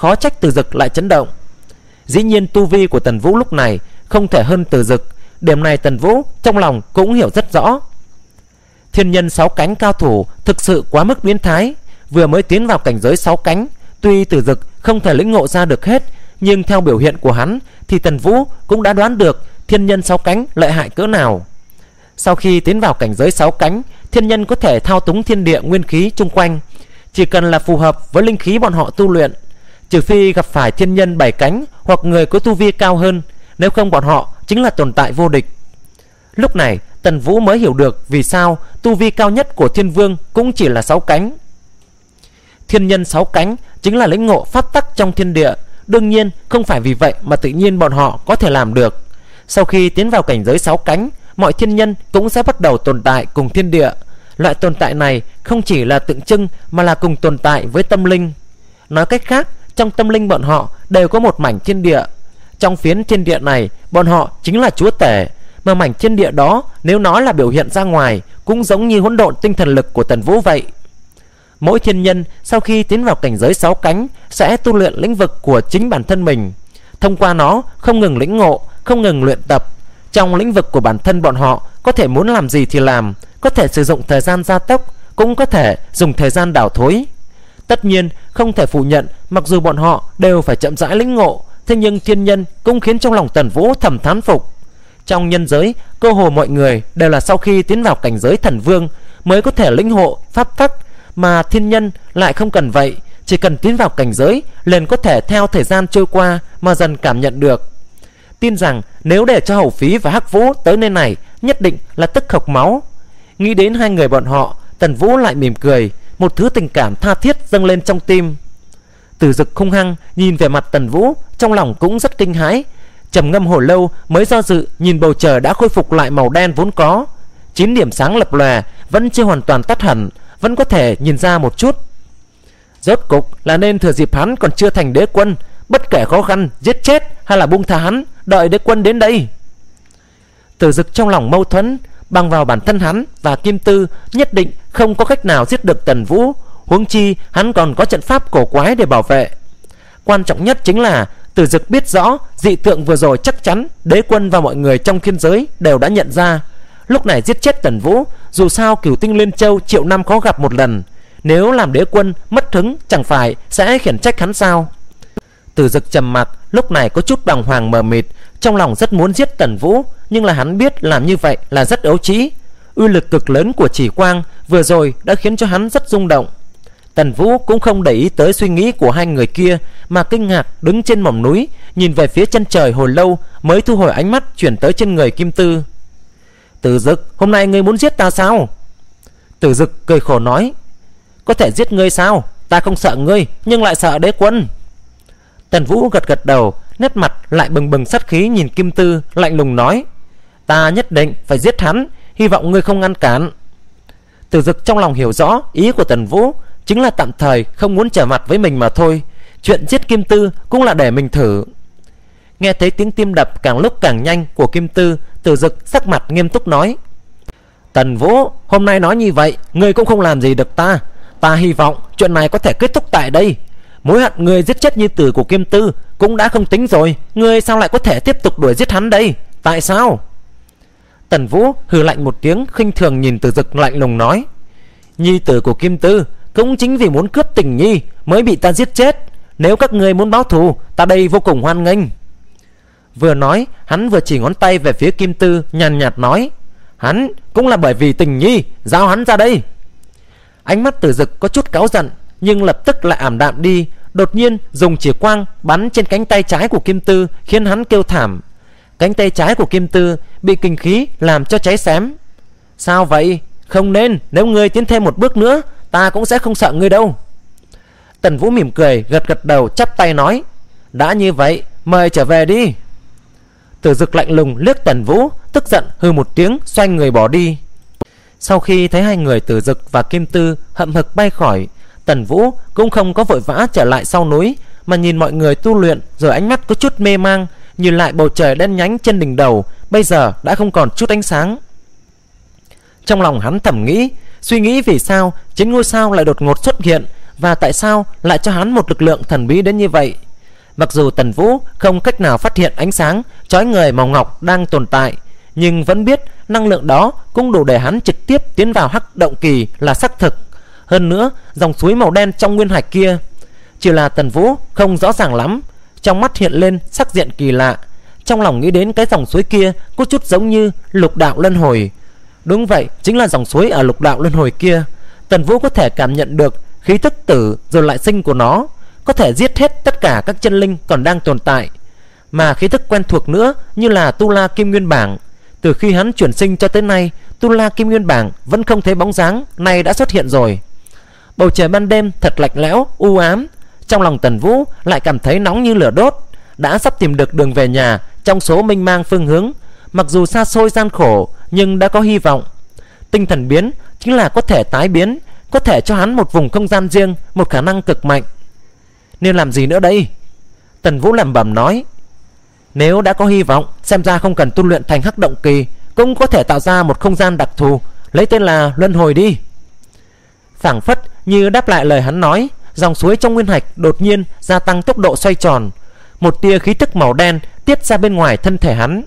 [SPEAKER 1] khó trách Từ Dực lại chấn động. Dĩ nhiên tu vi của Tần Vũ lúc này không thể hơn Từ Dực, điểm này Tần Vũ trong lòng cũng hiểu rất rõ. Thiên nhân 6 cánh cao thủ thực sự quá mức biến thái, vừa mới tiến vào cảnh giới 6 cánh, tuy Từ Dực không thể lĩnh ngộ ra được hết, nhưng theo biểu hiện của hắn thì Tần Vũ cũng đã đoán được thiên nhân 6 cánh lợi hại cỡ nào. Sau khi tiến vào cảnh giới 6 cánh, thiên nhân có thể thao túng thiên địa nguyên khí chung quanh, chỉ cần là phù hợp với linh khí bọn họ tu luyện, trừ phi gặp phải thiên nhân 7 cánh hoặc người có tu vi cao hơn, nếu không bọn họ chính là tồn tại vô địch. Lúc này Tần Vũ mới hiểu được vì sao tu vi cao nhất của Thiên Vương cũng chỉ là 6 cánh. Thiên nhân 6 cánh chính là lĩnh ngộ pháp tắc trong thiên địa, đương nhiên không phải vì vậy mà tự nhiên bọn họ có thể làm được. Sau khi tiến vào cảnh giới 6 cánh, mọi thiên nhân cũng sẽ bắt đầu tồn tại cùng thiên địa. Loại tồn tại này không chỉ là tượng trưng mà là cùng tồn tại với tâm linh. Nói cách khác, trong tâm linh bọn họ đều có một mảnh thiên địa. Trong phiến thiên địa này, bọn họ chính là chúa tể, mà mảnh thiên địa đó nếu nói là biểu hiện ra ngoài cũng giống như hỗn độn tinh thần lực của Tần Vũ vậy. Mỗi thiên nhân sau khi tiến vào cảnh giới 6 cánh sẽ tu luyện lĩnh vực của chính bản thân mình, thông qua nó không ngừng lĩnh ngộ, không ngừng luyện tập. Trong lĩnh vực của bản thân bọn họ có thể muốn làm gì thì làm, có thể sử dụng thời gian gia tốc, cũng có thể dùng thời gian đảo thối. Tất nhiên không thể phủ nhận, mặc dù bọn họ đều phải chậm rãi lĩnh ngộ, thế nhưng thiên nhân cũng khiến trong lòng Tần Vũ thầm thán phục. Trong nhân giới, cơ hồ mọi người đều là sau khi tiến vào cảnh giới thần vương mới có thể lĩnh ngộ pháp tắc, mà thiên nhân lại không cần vậy, chỉ cần tiến vào cảnh giới liền có thể theo thời gian trôi qua mà dần cảm nhận được. Tin rằng nếu để cho Hầu Phí và Hắc Vũ tới nơi này, nhất định là tức khộc máu. Nghĩ đến hai người bọn họ, Tần Vũ lại mỉm cười, một thứ tình cảm tha thiết dâng lên trong tim. Từ Dực hung hăng nhìn về mặt Tần Vũ, trong lòng cũng rất kinh hãi, trầm ngâm hồi lâu mới do dự nhìn bầu trời đã khôi phục lại màu đen vốn có. 9 điểm sáng lập lòe, vẫn chưa hoàn toàn tắt hẳn, vẫn có thể nhìn ra một chút. Rốt cục là nên thừa dịp hắn còn chưa thành đế quân, bất kể khó khăn giết chết hay là buông tha hắn, đợi đế quân đến đây. Từ Dực trong lòng mâu thuẫn, bằng vào bản thân hắn và Kim Tư nhất định không có cách nào giết được Tần Vũ, huống chi hắn còn có trận pháp cổ quái để bảo vệ. Quan trọng nhất chính là Từ Dực biết rõ dị tượng vừa rồi chắc chắn đế quân và mọi người trong thiên giới đều đã nhận ra. Lúc này giết chết Tần Vũ, dù sao Cửu Tinh Liên Châu triệu năm khó gặp một lần, nếu làm đế quân mất hứng chẳng phải sẽ khiển trách hắn sao? Từ Dực trầm mặc, lúc này có chút bàng hoàng mờ mịt, trong lòng rất muốn giết Tần Vũ, nhưng là hắn biết làm như vậy là rất ấu trĩ. Uy lực cực lớn của chỉ quang vừa rồi đã khiến cho hắn rất rung động. Tần Vũ cũng không để ý tới suy nghĩ của hai người kia, mà kinh ngạc đứng trên mỏm núi, nhìn về phía chân trời hồi lâu mới thu hồi ánh mắt chuyển tới trên người Kim Tư. Từ Dực, hôm nay ngươi muốn giết ta sao? Từ Dực cười khổ nói, có thể giết ngươi sao? Ta không sợ ngươi, nhưng lại sợ đế quân. Tần Vũ gật gật đầu, nét mặt lại bừng bừng sát khí nhìn Kim Tư, lạnh lùng nói, ta nhất định phải giết hắn, hy vọng ngươi không ngăn cản. Từ Dực trong lòng hiểu rõ ý của Tần Vũ, chính là tạm thời không muốn trở mặt với mình mà thôi. Chuyện giết Kim Tư cũng là để mình thử. Nghe thấy tiếng tim đập càng lúc càng nhanh của Kim Tư, Từ Dực sắc mặt nghiêm túc nói, Tần Vũ, hôm nay nói như vậy ngươi cũng không làm gì được ta. Ta hy vọng chuyện này có thể kết thúc tại đây. Mối hận ngươi giết chết nhi tử của Kim Tư cũng đã không tính rồi, ngươi sao lại có thể tiếp tục đuổi giết hắn đây? Tại sao? Tần Vũ hừ lạnh một tiếng, khinh thường nhìn Từ Dực lạnh lùng nói, nhi tử của Kim Tư cũng chính vì muốn cướp tình nhi mới bị ta giết chết. Nếu các ngươi muốn báo thù, ta đây vô cùng hoan nghênh. Vừa nói, hắn vừa chỉ ngón tay về phía Kim Tư, nhàn nhạt nói, hắn cũng là bởi vì tình nhi, giao hắn ra đây. Ánh mắt Từ Dực có chút cáu giận, nhưng lập tức lại ảm đạm đi, đột nhiên dùng chỉ quang bắn trên cánh tay trái của Kim Tư, khiến hắn kêu thảm. Cánh tay trái của Kim Tư bị kinh khí làm cho cháy xém. Sao vậy? Không nên, nếu ngươi tiến thêm một bước nữa, ta cũng sẽ không sợ ngươi đâu. Tần Vũ mỉm cười, gật gật đầu, chắp tay nói, đã như vậy, mời trở về đi. Từ Dực lạnh lùng liếc Tần Vũ, tức giận hừ một tiếng, xoay người bỏ đi. Sau khi thấy hai người Từ Dực và Kim Tư hậm hực bay khỏi, Tần Vũ cũng không có vội vã trở lại sau núi, mà nhìn mọi người tu luyện, rồi ánh mắt có chút mê mang, nhìn lại bầu trời đen nhánh trên đỉnh đầu, bây giờ đã không còn chút ánh sáng. Trong lòng hắn thầm nghĩ, suy nghĩ vì sao 9 ngôi sao lại đột ngột xuất hiện, và tại sao lại cho hắn một lực lượng thần bí đến như vậy. Mặc dù Tần Vũ không cách nào phát hiện ánh sáng chói người màu ngọc đang tồn tại, nhưng vẫn biết năng lượng đó cũng đủ để hắn trực tiếp tiến vào hắc động kỳ là xác thực. Hơn nữa, dòng suối màu đen trong nguyên hạch kia, chỉ là Tần Vũ không rõ ràng lắm, trong mắt hiện lên sắc diện kỳ lạ. Trong lòng nghĩ đến cái dòng suối kia có chút giống như lục đạo luân hồi. Đúng vậy, chính là dòng suối ở lục đạo luân hồi kia. Tần Vũ có thể cảm nhận được khí tức tử rồi lại sinh của nó, có thể giết hết tất cả các chân linh còn đang tồn tại. Mà khí tức quen thuộc nữa như là Tu La Kim Nguyên Bảng. Từ khi hắn chuyển sinh cho tới nay, Tu La Kim Nguyên Bảng vẫn không thấy bóng dáng, nay đã xuất hiện rồi. Bầu trời ban đêm thật lạnh lẽo, u ám. Trong lòng Tần Vũ lại cảm thấy nóng như lửa đốt. Đã sắp tìm được đường về nhà trong số mênh mang phương hướng. Mặc dù xa xôi gian khổ, nhưng đã có hy vọng. Tinh thần biến chính là có thể tái biến, có thể cho hắn một vùng không gian riêng, một khả năng cực mạnh. Nên làm gì nữa đây? Tần Vũ lẩm bẩm nói. Nếu đã có hy vọng, xem ra không cần tu luyện thành hắc động kỳ, cũng có thể tạo ra một không gian đặc thù, lấy tên là luân hồi đi. Phảng phất như đáp lại lời hắn nói, dòng suối trong nguyên hạch đột nhiên gia tăng tốc độ xoay tròn. Một tia khí tức màu đen tiết ra bên ngoài thân thể hắn.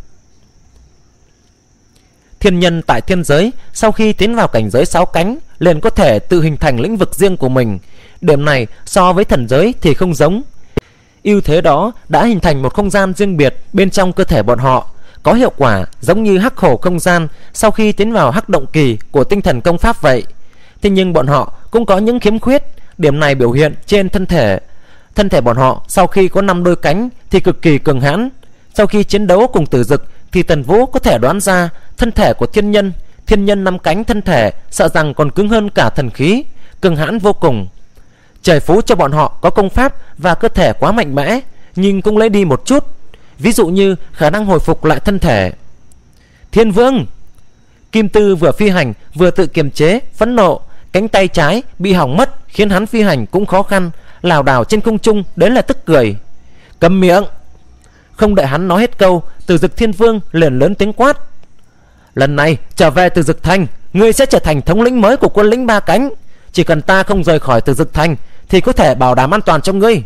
[SPEAKER 1] Thiên nhân tại thiên giới sau khi tiến vào cảnh giới 6 cánh liền có thể tự hình thành lĩnh vực riêng của mình. Điểm này so với thần giới thì không giống. Ưu thế đó đã hình thành một không gian riêng biệt bên trong cơ thể bọn họ, có hiệu quả giống như hắc hổ không gian sau khi tiến vào hắc động kỳ của tinh thần công pháp vậy. Thế nhưng bọn họ cũng có những khiếm khuyết. Điểm này biểu hiện trên thân thể. Thân thể bọn họ sau khi có 5 đôi cánh thì cực kỳ cường hãn. Sau khi chiến đấu cùng Tử Dực thì Tần Vũ có thể đoán ra thân thể của thiên nhân 5 cánh thân thể sợ rằng còn cứng hơn cả thần khí, cường hãn vô cùng. Trời phú cho bọn họ có công pháp và cơ thể quá mạnh mẽ, nhưng cũng lấy đi một chút, ví dụ như khả năng hồi phục lại thân thể. Thiên Vương! Kim Tư vừa phi hành vừa tự kiềm chế phẫn nộ, cánh tay trái bị hỏng mất khiến hắn phi hành cũng khó khăn, lảo đảo trên không trung đến là tức cười. Câm miệng! Không đợi hắn nói hết câu, Tử Dực Thiên Vương liền lớn tiếng quát. Lần này trở về Tử Dực Thành, ngươi sẽ trở thành thống lĩnh mới của quân lính 3 cánh. Chỉ cần ta không rời khỏi Tử Dực Thành thì có thể bảo đảm an toàn cho ngươi.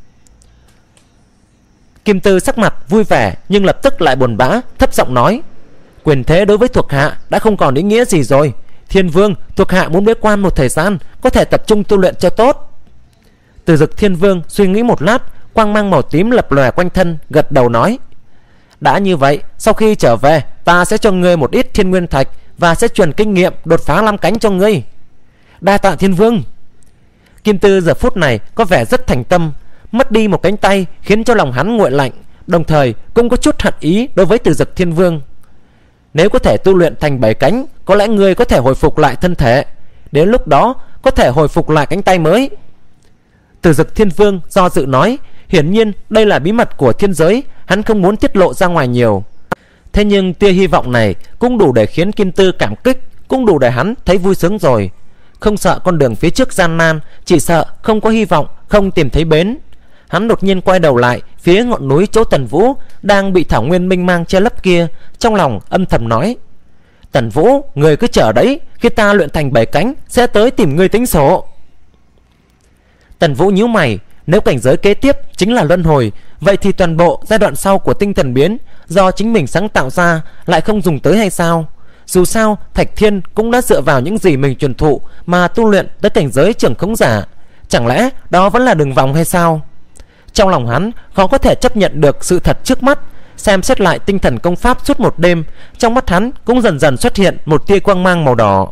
[SPEAKER 1] Kim Tư sắc mặt vui vẻ nhưng lập tức lại buồn bã, thấp giọng nói. Quyền thế đối với thuộc hạ đã không còn ý nghĩa gì rồi. Thiên Vương, thuộc hạ muốn bế quan một thời gian, có thể tập trung tu luyện cho tốt. Tử Dực Thiên Vương suy nghĩ một lát, quang mang màu tím lập lòe quanh thân, gật đầu nói. Đã như vậy, sau khi trở về ta sẽ cho ngươi một ít thiên nguyên thạch và sẽ truyền kinh nghiệm đột phá 5 cánh cho ngươi. Đa tạ Thiên Vương. Kim Tư giờ phút này có vẻ rất thành tâm. Mất đi một cánh tay khiến cho lòng hắn nguội lạnh, đồng thời cũng có chút hận ý đối với Tử Dực Thiên Vương. Nếu có thể tu luyện thành 7 cánh, có lẽ ngươi có thể hồi phục lại thân thể. Đến lúc đó có thể hồi phục lại cánh tay mới. Tử Dực Thiên Vương do dự nói. Hiển nhiên đây là bí mật của thiên giới, hắn không muốn tiết lộ ra ngoài nhiều. Thế nhưng tia hy vọng này cũng đủ để khiến Kim Tư cảm kích, cũng đủ để hắn thấy vui sướng rồi. Không sợ con đường phía trước gian nan, chỉ sợ không có hy vọng, không tìm thấy bến. Hắn đột nhiên quay đầu lại phía ngọn núi chỗ Tần Vũ đang bị thảo nguyên minh mang che lấp kia, trong lòng âm thầm nói. Tần Vũ, người cứ chờ đấy, khi ta luyện thành 7 cánh sẽ tới tìm ngươi tính sổ. Tần Vũ nhíu mày. Nếu cảnh giới kế tiếp chính là luân hồi, vậy thì toàn bộ giai đoạn sau của tinh thần biến do chính mình sáng tạo ra lại không dùng tới hay sao? Dù sao Thạch Thiên cũng đã dựa vào những gì mình truyền thụ mà tu luyện tới cảnh giới trưởng khống giả. Chẳng lẽ đó vẫn là đường vòng hay sao? Trong lòng hắn khó có thể chấp nhận được sự thật trước mắt. Xem xét lại tinh thần công pháp suốt một đêm, trong mắt hắn cũng dần dần xuất hiện một tia quang mang màu đỏ.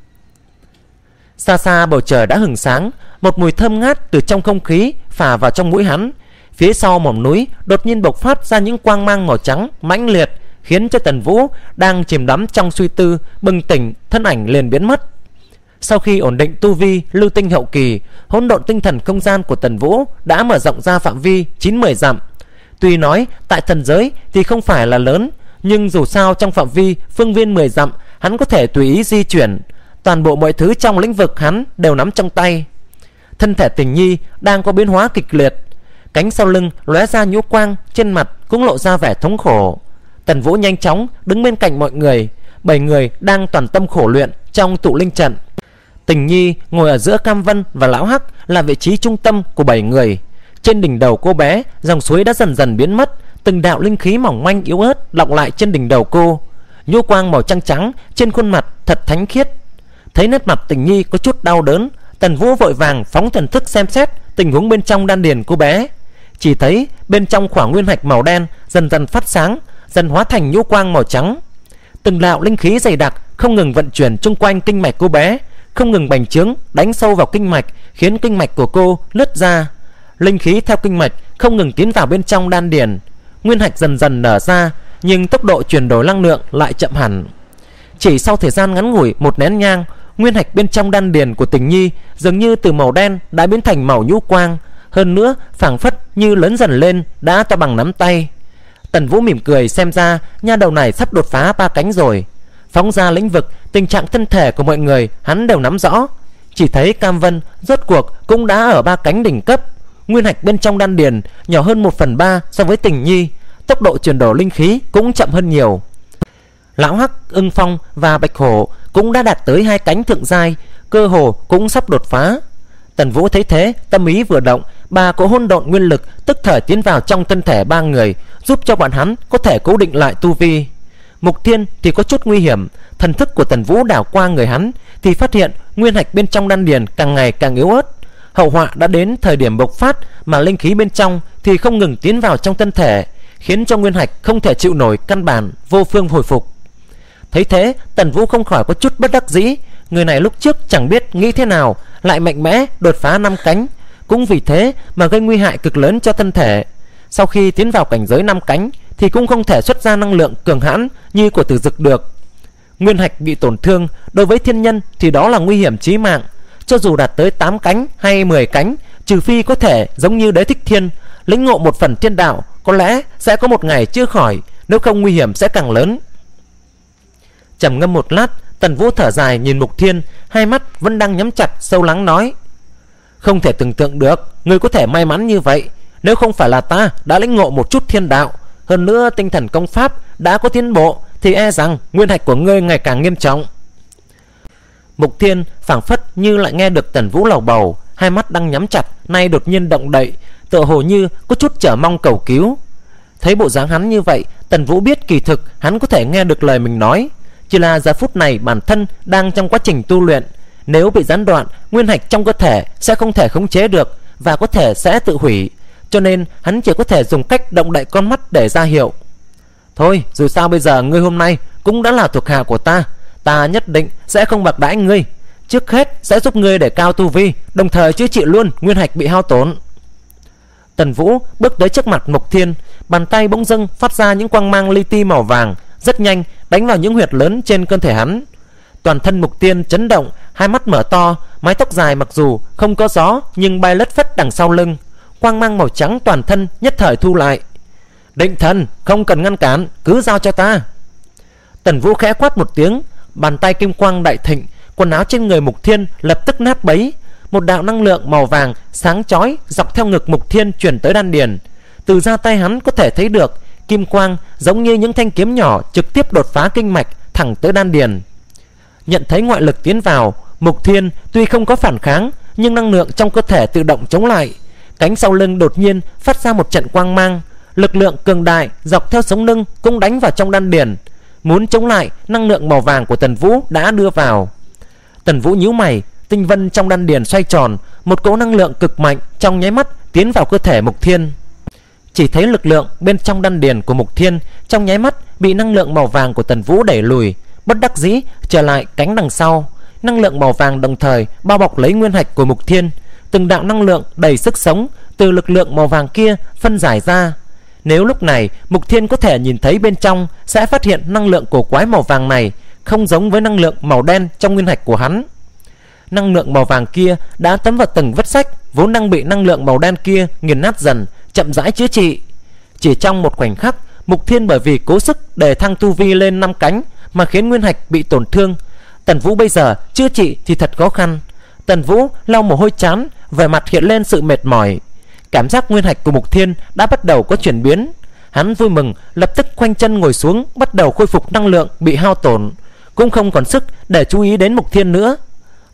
[SPEAKER 1] Xa xa bầu trời đã hừng sáng, một mùi thơm ngát từ trong không khí phả vào trong mũi hắn. Phía sau mỏm núi đột nhiên bộc phát ra những quang mang màu trắng mãnh liệt, khiến cho Tần Vũ đang chìm đắm trong suy tư bừng tỉnh, thân ảnh liền biến mất. Sau khi ổn định tu vi lưu tinh hậu kỳ, hỗn độn tinh thần không gian của Tần Vũ đã mở rộng ra phạm vi 9-10 dặm. Tuy nói tại thần giới thì không phải là lớn, nhưng dù sao trong phạm vi phương viên 10 dặm hắn có thể tùy ý di chuyển. Toàn bộ mọi thứ trong lĩnh vực hắn đều nắm trong tay. Thân thể Tình Nhi đang có biến hóa kịch liệt, cánh sau lưng lóe ra nhũ quang, trên mặt cũng lộ ra vẻ thống khổ. Tần Vũ nhanh chóng đứng bên cạnh mọi người. 7 người đang toàn tâm khổ luyện trong tụ linh trận. Tình Nhi ngồi ở giữa Cam Vân và Lão Hắc là vị trí trung tâm của 7 người. Trên đỉnh đầu cô bé, dòng suối đã dần dần biến mất, từng đạo linh khí mỏng manh yếu ớt đọng lại trên đỉnh đầu cô. Nhu quang màu trắng trắng trên khuôn mặt thật thánh khiết. Thấy nét mặt Tình Nhi có chút đau đớn, Tần Vũ vội vàng phóng thần thức xem xét tình huống bên trong đan điền cô bé. Chỉ thấy bên trong khoảng nguyên hạch màu đen dần dần phát sáng, dần hóa thành nhu quang màu trắng. Từng đạo linh khí dày đặc không ngừng vận chuyển chung quanh kinh mạch cô bé, không ngừng bành trướng đánh sâu vào kinh mạch, khiến kinh mạch của cô nứt ra. Linh khí theo kinh mạch không ngừng tiến vào bên trong đan điền. Nguyên hạch dần dần nở ra, nhưng tốc độ chuyển đổi năng lượng lại chậm hẳn. Chỉ sau thời gian ngắn ngủi một nén nhang, nguyên hạch bên trong đan điền của Tình Nhi dường như từ màu đen đã biến thành màu nhũ quang, hơn nữa phảng phất như lớn dần lên, đã to bằng nắm tay. Tần Vũ mỉm cười, xem ra nha đầu này sắp đột phá 3 cánh rồi. Phóng ra lĩnh vực, tình trạng thân thể của mọi người hắn đều nắm rõ. Chỉ thấy Cam Vân rốt cuộc cũng đã ở 3 cánh đỉnh cấp. Nguyên hạch bên trong đan điền nhỏ hơn 1/3 so với Tình Nhi, tốc độ chuyển đổi linh khí cũng chậm hơn nhiều. Lão Hắc, Ưng Phong và Bạch Hổ cũng đã đạt tới 2 cánh thượng giai, cơ hồ cũng sắp đột phá. Tần Vũ thấy thế, tâm ý vừa động, 3 cỗ hỗn độn nguyên lực tức thời tiến vào trong thân thể 3 người, giúp cho bọn hắn có thể cố định lại tu vi. Mục Thiên thì có chút nguy hiểm, thần thức của Tần Vũ đảo qua người hắn thì phát hiện nguyên hạch bên trong đan điền càng ngày càng yếu ớt. Hậu họa đã đến thời điểm bộc phát, mà linh khí bên trong thì không ngừng tiến vào trong thân thể, khiến cho nguyên hạch không thể chịu nổi, căn bản vô phương hồi phục. Thấy thế, Tần Vũ không khỏi có chút bất đắc dĩ. Người này lúc trước chẳng biết nghĩ thế nào lại mạnh mẽ đột phá 5 cánh, cũng vì thế mà gây nguy hại cực lớn cho thân thể. Sau khi tiến vào cảnh giới 5 cánh thì cũng không thể xuất ra năng lượng cường hãn như của Tử Dực được. Nguyên hạch bị tổn thương đối với thiên nhân thì đó là nguy hiểm chí mạng. Cho dù đạt tới 8 cánh hay 10 cánh, trừ phi có thể giống như Đế Thích Thiên lĩnh ngộ một phần thiên đạo, có lẽ sẽ có một ngày chữa khỏi, nếu không nguy hiểm sẽ càng lớn. Trầm ngâm một lát, Tần Vũ thở dài nhìn Mục Thiên, hai mắt vẫn đang nhắm chặt, sâu lắng nói: không thể tưởng tượng được ngươi có thể may mắn như vậy. Nếu không phải là ta đã lĩnh ngộ một chút thiên đạo, hơn nữa tinh thần công pháp đã có tiến bộ, thì e rằng nguyên hạch của ngươi ngày càng nghiêm trọng. Mục Thiên phảng phất như lại nghe được Tần Vũ lầu bầu, hai mắt đang nhắm chặt nay đột nhiên động đậy, tựa hồ như có chút chờ mong cầu cứu. Thấy bộ dáng hắn như vậy, Tần Vũ biết kỳ thực hắn có thể nghe được lời mình nói, chỉ là giờ phút này bản thân đang trong quá trình tu luyện, nếu bị gián đoạn, nguyên hạch trong cơ thể sẽ không thể khống chế được và có thể sẽ tự hủy, cho nên hắn chỉ có thể dùng cách động đậy con mắt để ra hiệu. Thôi, dù sao bây giờ ngươi hôm nay cũng đã là thuộc hạ của ta, ta nhất định sẽ không bạc đãi ngươi. Trước hết sẽ giúp ngươi để cao tu vi, đồng thời chữa trị luôn nguyên hạch bị hao tổn. Tần Vũ bước tới trước mặt Mục Thiên, bàn tay bỗng dưng phát ra những quang mang li ti màu vàng, rất nhanh đánh vào những huyệt lớn trên cơ thể hắn. Toàn thân Mục Thiên chấn động, hai mắt mở to, mái tóc dài mặc dù không có gió nhưng bay lất phất đằng sau lưng, quang mang màu trắng toàn thân nhất thời thu lại. Định thần, không cần ngăn cản, cứ giao cho ta. Tần Vũ khẽ quát một tiếng, bàn tay kim quang đại thịnh, quần áo trên người Mục Thiên lập tức nát bấy. Một đạo năng lượng màu vàng sáng chói dọc theo ngực Mục Thiên chuyển tới đan điền. Từ da tay hắn có thể thấy được kim quang giống như những thanh kiếm nhỏ trực tiếp đột phá kinh mạch thẳng tới đan điền. Nhận thấy ngoại lực tiến vào, Mục Thiên tuy không có phản kháng, nhưng năng lượng trong cơ thể tự động chống lại. Cánh sau lưng đột nhiên phát ra một trận quang mang, lực lượng cường đại dọc theo sống lưng cũng đánh vào trong đan điền, muốn chống lại năng lượng màu vàng của Tần Vũ đã đưa vào. Tần Vũ nhíu mày, tinh vân trong đan điền xoay tròn, một cỗ năng lượng cực mạnh trong nháy mắt tiến vào cơ thể Mục Thiên. Chỉ thấy lực lượng bên trong đan điền của Mục Thiên trong nháy mắt bị năng lượng màu vàng của Tần Vũ đẩy lùi, bất đắc dĩ trở lại cánh đằng sau. Năng lượng màu vàng đồng thời bao bọc lấy nguyên hạch của Mục Thiên, từng đạo năng lượng đầy sức sống từ lực lượng màu vàng kia phân giải ra. Nếu lúc này Mục Thiên có thể nhìn thấy bên trong, sẽ phát hiện năng lượng cổ quái màu vàng này không giống với năng lượng màu đen trong nguyên hạch của hắn. Năng lượng màu vàng kia đã tấm vào từng vết sách vốn đang bị năng lượng màu đen kia nghiền nát dần, chậm rãi chữa trị. Chỉ trong một khoảnh khắc, Mục Thiên bởi vì cố sức để thăng tu vi lên 5 cánh mà khiến nguyên hạch bị tổn thương. Tần Vũ bây giờ chữa trị thì thật khó khăn. Tần Vũ lau mồ hôi chán, vẻ mặt hiện lên sự mệt mỏi. Cảm giác nguyên hạch của Mục Thiên đã bắt đầu có chuyển biến. Hắn vui mừng, lập tức khoanh chân ngồi xuống, bắt đầu khôi phục năng lượng bị hao tổn, cũng không còn sức để chú ý đến Mục Thiên nữa.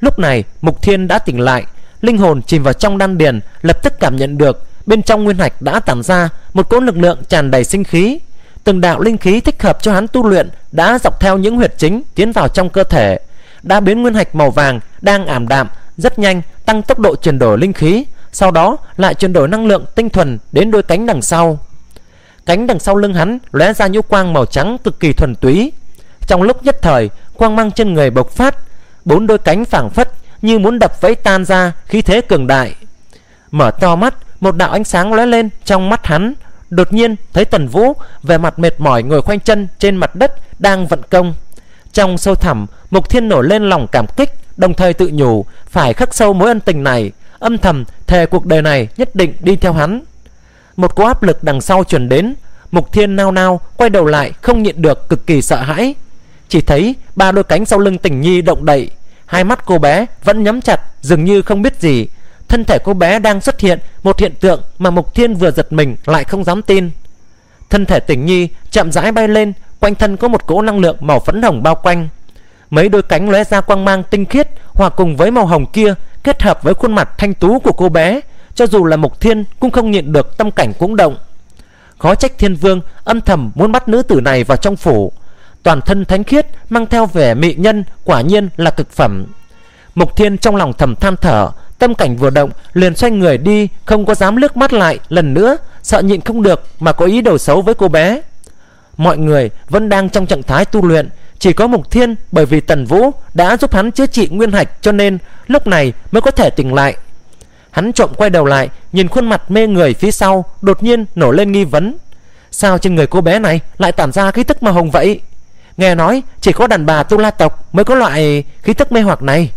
[SPEAKER 1] Lúc này Mục Thiên đã tỉnh lại, linh hồn chìm vào trong đan điền, lập tức cảm nhận được bên trong nguyên hạch đã tản ra một cỗ lực lượng tràn đầy sinh khí. Từng đạo linh khí thích hợp cho hắn tu luyện đã dọc theo những huyệt chính tiến vào trong cơ thể, đã biến nguyên hạch màu vàng đang ảm đạm rất nhanh tăng tốc độ chuyển đổi linh khí, sau đó lại chuyển đổi năng lượng tinh thuần đến đôi cánh đằng sau. Cánh đằng sau lưng hắn lóe ra nhũ quang màu trắng cực kỳ thuần túy. Trong lúc nhất thời, quang mang trên người bộc phát, 4 đôi cánh phảng phất như muốn đập vẫy tan ra, khí thế cường đại. Mở to mắt, một đạo ánh sáng lóe lên trong mắt hắn. Đột nhiên thấy Tần Vũ vẻ mặt mệt mỏi ngồi khoanh chân trên mặt đất đang vận công. Trong sâu thẳm, Mục Thiên nổi lên lòng cảm kích, đồng thời tự nhủ phải khắc sâu mối ân tình này, âm thầm thề cuộc đời này nhất định đi theo hắn. Một cỗ áp lực đằng sau truyền đến, Mục Thiên nao nao quay đầu lại, không nhịn được cực kỳ sợ hãi. Chỉ thấy 3 đôi cánh sau lưng Tình Nhi động đậy, hai mắt cô bé vẫn nhắm chặt, dường như không biết gì. Thân thể cô bé đang xuất hiện một hiện tượng mà Mục Thiên vừa giật mình lại không dám tin. Thân thể Tình Nhi chậm rãi bay lên, quanh thân có một cỗ năng lượng màu phấn hồng bao quanh. Mấy đôi cánh lóe ra quang mang tinh khiết, hòa cùng với màu hồng kia, kết hợp với khuôn mặt thanh tú của cô bé, cho dù là Mục Thiên cũng không nhịn được tâm cảnh cũng động. Khó trách Thiên Vương âm thầm muốn bắt nữ tử này vào trong phủ. Toàn thân thánh khiết, mang theo vẻ mỹ nhân, quả nhiên là cực phẩm. Mục Thiên trong lòng thầm than thở, tâm cảnh vừa động liền xoay người đi, không có dám liếc mắt lại lần nữa, sợ nhịn không được mà có ý đồ xấu với cô bé. Mọi người vẫn đang trong trạng thái tu luyện, chỉ có Mục Thiên bởi vì Tần Vũ đã giúp hắn chữa trị nguyên hạch cho nên lúc này mới có thể tỉnh lại. Hắn trộm quay đầu lại, nhìn khuôn mặt mê người phía sau, đột nhiên nổi lên nghi vấn. Sao trên người cô bé này lại tản ra khí tức màu hồng vậy? Nghe nói chỉ có đàn bà Tu La tộc mới có loại khí tức mê hoặc này.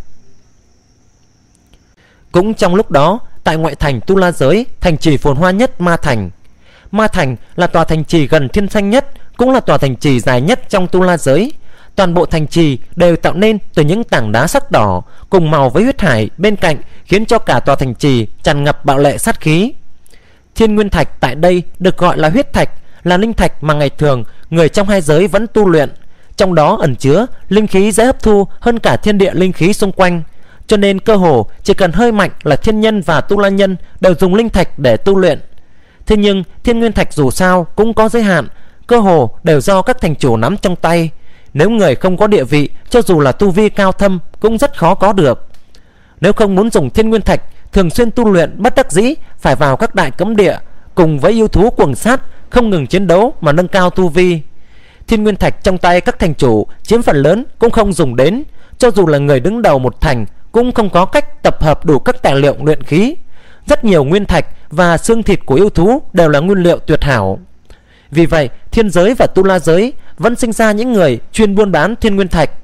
[SPEAKER 1] Cũng trong lúc đó, tại ngoại thành Tu La giới, thành trì phồn hoa nhất Ma Thành. Ma Thành là tòa thành trì gần thiên xanh nhất, cũng là tòa thành trì dài nhất trong Tu La giới. Toàn bộ thành trì đều tạo nên từ những tảng đá sắc đỏ cùng màu với huyết hải bên cạnh, khiến cho cả tòa thành trì tràn ngập bạo lệ sát khí. Thiên nguyên thạch tại đây được gọi là huyết thạch, là linh thạch mà ngày thường người trong hai giới vẫn tu luyện. Trong đó ẩn chứa linh khí dễ hấp thu hơn cả thiên địa linh khí xung quanh, cho nên cơ hồ chỉ cần hơi mạnh là thiên nhân và tu la nhân đều dùng linh thạch để tu luyện. Thế nhưng thiên nguyên thạch dù sao cũng có giới hạn, cơ hồ đều do các thành chủ nắm trong tay. Nếu người không có địa vị, cho dù là tu vi cao thâm cũng rất khó có được. Nếu không muốn dùng thiên nguyên thạch, thường xuyên tu luyện bất đắc dĩ phải vào các đại cấm địa, cùng với yêu thú cuồng sát, không ngừng chiến đấu mà nâng cao tu vi. Thiên nguyên thạch trong tay các thành chủ chiếm phần lớn cũng không dùng đến, cho dù là người đứng đầu một thành cũng không có cách tập hợp đủ các tài liệu luyện khí. Rất nhiều nguyên thạch và xương thịt của yêu thú đều là nguyên liệu tuyệt hảo. Vì vậy thiên giới và tu la giới vẫn sinh ra những người chuyên buôn bán thiên nguyên thạch.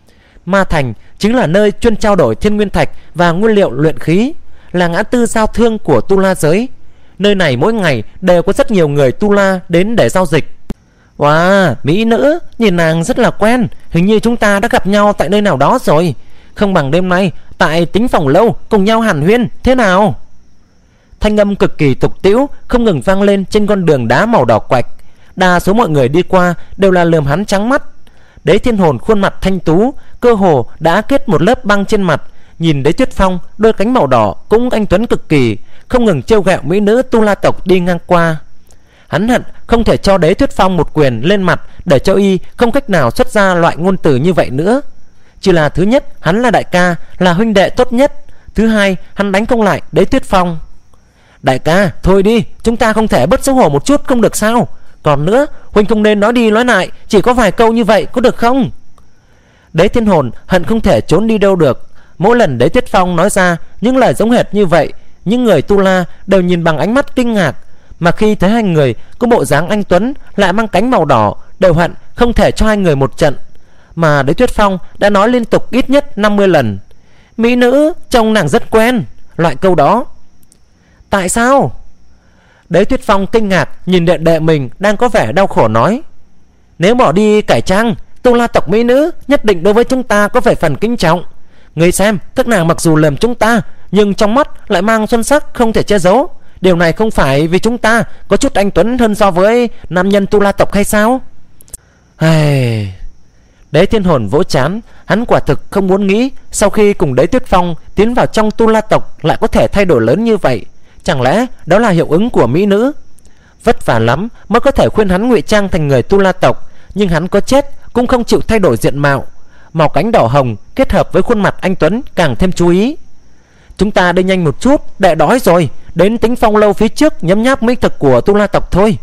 [SPEAKER 1] Ma Thành chính là nơi chuyên trao đổi thiên nguyên thạch và nguyên liệu luyện khí, là ngã tư giao thương của tu la giới. Nơi này mỗi ngày đều có rất nhiều người tu la đến để giao dịch. Wow, mỹ nữ, nhìn nàng rất là quen, hình như chúng ta đã gặp nhau tại nơi nào đó rồi. Không bằng đêm nay tại Tính Phòng Lâu cùng nhau hàn huyên thế nào? Thanh âm cực kỳ tục tĩu không ngừng vang lên trên con đường đá màu đỏ quạch. Đa số mọi người đi qua đều là lườm hắn trắng mắt. Đế Thiên Hồn khuôn mặt thanh tú, cơ hồ đã kết một lớp băng trên mặt. Nhìn Đế Tuyết Phong đôi cánh màu đỏ cũng anh tuấn cực kỳ, không ngừng trêu ghẹo mỹ nữ Tu La tộc đi ngang qua. Hắn hận không thể cho Đế Tuyết Phong một quyền lên mặt, để cho y không cách nào xuất ra loại ngôn từ như vậy nữa. Chỉ là thứ nhất, hắn là đại ca, là huynh đệ tốt nhất. Thứ hai, hắn đánh không lại Đế Tuyết Phong. Đại ca, thôi đi, chúng ta không thể bớt xấu hổ một chút không được sao? Còn nữa, huynh không nên nói đi nói lại, chỉ có vài câu như vậy có được không? Đế Thiên Hồn hận không thể trốn đi đâu được. Mỗi lần Đế Tuyết Phong nói ra những lời giống hệt như vậy, những người tu la đều nhìn bằng ánh mắt kinh ngạc. Mà khi thấy hai người có bộ dáng anh tuấn lại mang cánh màu đỏ, đều hận không thể cho hai người một trận. Mà Đế Tuyết Phong đã nói liên tục ít nhất 50 lần mỹ nữ trông nàng rất quen, loại câu đó. Tại sao? Đế Tuyết Phong kinh ngạc nhìn đệ đệ mình đang có vẻ đau khổ nói. Nếu bỏ đi cải trang, Tu La tộc mỹ nữ nhất định đối với chúng ta có vài phần kính trọng. Người xem, các nàng mặc dù lườm chúng ta, nhưng trong mắt lại mang xuân sắc không thể che giấu. Điều này không phải vì chúng ta có chút anh tuấn hơn so với nam nhân Tu La tộc hay sao? Đế Thiên Hồn vỗ trán, hắn quả thực không muốn nghĩ sau khi cùng Đế Tuyết Phong tiến vào trong Tu La tộc lại có thể thay đổi lớn như vậy. Chẳng lẽ đó là hiệu ứng của mỹ nữ? Vất vả lắm mới có thể khuyên hắn ngụy trang thành người Tu La tộc, nhưng hắn có chết cũng không chịu thay đổi diện mạo. Màu cánh đỏ hồng kết hợp với khuôn mặt anh tuấn càng thêm chú ý. Chúng ta đi nhanh một chút, đệ đói rồi, đến Tính Phong lâu phía trước nhấm nháp mỹ thực của Tu La tộc thôi.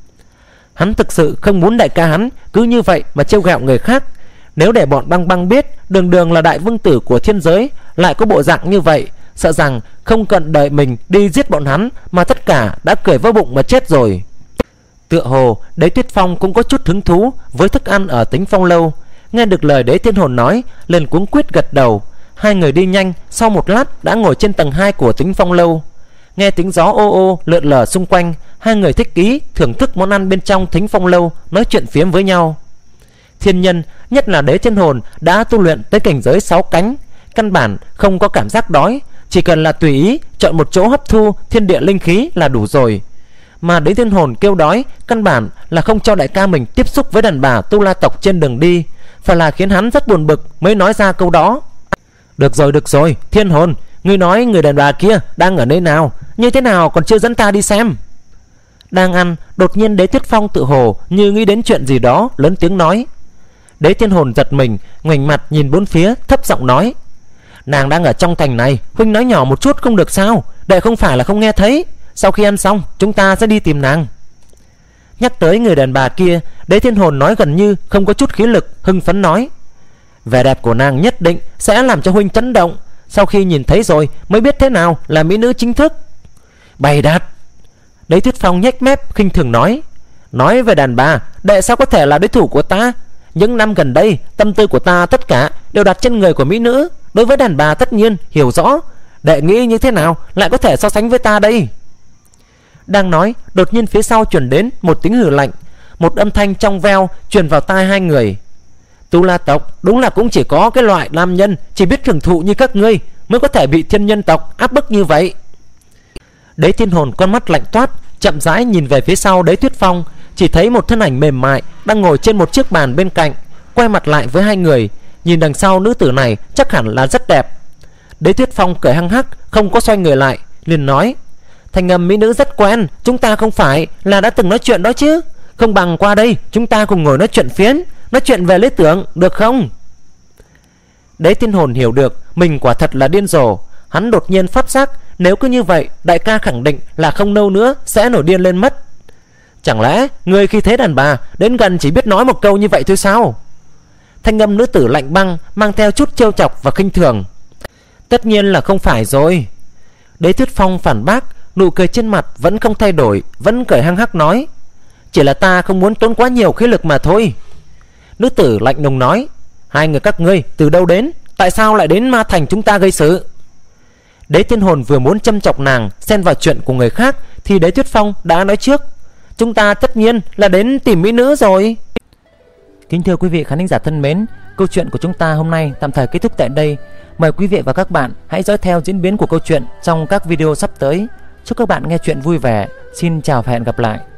[SPEAKER 1] Hắn thực sự không muốn đại ca hắn cứ như vậy mà trêu ghẹo người khác. Nếu để bọn Băng Băng biết Đường Đường là đại vương tử của thiên giới lại có bộ dạng như vậy, sợ rằng không cần đợi mình đi giết bọn hắn mà tất cả đã cười vỡ bụng mà chết rồi. Tựa hồ Đế Tuyết Phong cũng có chút hứng thú với thức ăn ở Tính Phong lâu. Nghe được lời Đế Thiên Hồn nói, liền cuống quýt gật đầu. Hai người đi nhanh, sau một lát đã ngồi trên tầng 2 của Tính Phong lâu. Nghe tiếng gió ô ô lượn lờ xung quanh, hai người thích ý thưởng thức món ăn bên trong Tính Phong lâu, nói chuyện phiếm với nhau. Thiên nhân, nhất là Đế Thiên Hồn đã tu luyện tới cảnh giới 6 cánh, căn bản không có cảm giác đói, chỉ cần là tùy ý chọn một chỗ hấp thu thiên địa linh khí là đủ rồi. Mà Đế Thiên Hồn kêu đói căn bản là không cho đại ca mình tiếp xúc với đàn bà Tu La tộc trên đường đi, phải là khiến hắn rất buồn bực mới nói ra câu đó. Được rồi, Thiên Hồn, ngươi nói người đàn bà kia đang ở nơi nào, như thế nào còn chưa dẫn ta đi xem? Đang ăn, đột nhiên Đế Tuyết Phong tự hồ như nghĩ đến chuyện gì đó, lớn tiếng nói. Đế Thiên Hồn giật mình, ngoảnh mặt nhìn bốn phía, thấp giọng nói: nàng đang ở trong thành này, huynh nói nhỏ một chút không được sao? Đệ không phải là không nghe thấy. Sau khi ăn xong chúng ta sẽ đi tìm nàng. Nhắc tới người đàn bà kia, Đế Thiên Hồn nói gần như không có chút khí lực, hưng phấn nói: vẻ đẹp của nàng nhất định sẽ làm cho huynh chấn động. Sau khi nhìn thấy rồi mới biết thế nào là mỹ nữ chính thức. Bày đặt. Đế Tuyết Phong nhếch mép khinh thường nói: nói về đàn bà, đệ sao có thể là đối thủ của ta? Những năm gần đây tâm tư của ta tất cả đều đặt trên người của mỹ nữ. Đối với đàn bà tất nhiên hiểu rõ. Đệ nghĩ như thế nào lại có thể so sánh với ta đây? Đang nói, đột nhiên phía sau truyền đến một tiếng hừ lạnh. Một âm thanh trong veo truyền vào tai hai người. Tu La tộc đúng là cũng chỉ có cái loại nam nhân chỉ biết hưởng thụ như các ngươi mới có thể bị thiên nhân tộc áp bức như vậy. Đế Thiên Hồn con mắt lạnh toát, chậm rãi nhìn về phía sau Đế Tuyết Phong, chỉ thấy một thân ảnh mềm mại đang ngồi trên một chiếc bàn bên cạnh. Quay mặt lại với hai người, nhìn đằng sau nữ tử này chắc hẳn là rất đẹp. Đế Tuyết Phong cười hăng hắc, không có xoay người lại, liền nói: thành âm mỹ nữ rất quen, chúng ta không phải là đã từng nói chuyện đó chứ? Không bằng qua đây chúng ta cùng ngồi nói chuyện phiếm, nói chuyện về lý tưởng được không? Đế Thiên Hồn hiểu được mình quả thật là điên rồ. Hắn đột nhiên phát giác nếu cứ như vậy đại ca khẳng định là không lâu nữa sẽ nổi điên lên mất. Chẳng lẽ người khi thấy đàn bà đến gần chỉ biết nói một câu như vậy thôi sao? Thanh âm nữ tử lạnh băng mang theo chút trêu chọc và khinh thường. Tất nhiên là không phải rồi. Đế Tuyết Phong phản bác, nụ cười trên mặt vẫn không thay đổi, vẫn cười hăng hắc nói: chỉ là ta không muốn tốn quá nhiều khí lực mà thôi. Nữ tử lạnh lùng nói: hai người các ngươi từ đâu đến, tại sao lại đến Ma Thành chúng ta gây sự? Đế Thiên Hồn vừa muốn châm chọc nàng xen vào chuyện của người khác thì Đế Tuyết Phong đã nói trước: chúng ta tất nhiên là đến tìm mỹ nữ rồi. Kính thưa quý vị khán giả thân mến, câu chuyện của chúng ta hôm nay tạm thời kết thúc tại đây. Mời quý vị và các bạn hãy dõi theo diễn biến của câu chuyện trong các video sắp tới. Chúc các bạn nghe chuyện vui vẻ. Xin chào và hẹn gặp lại.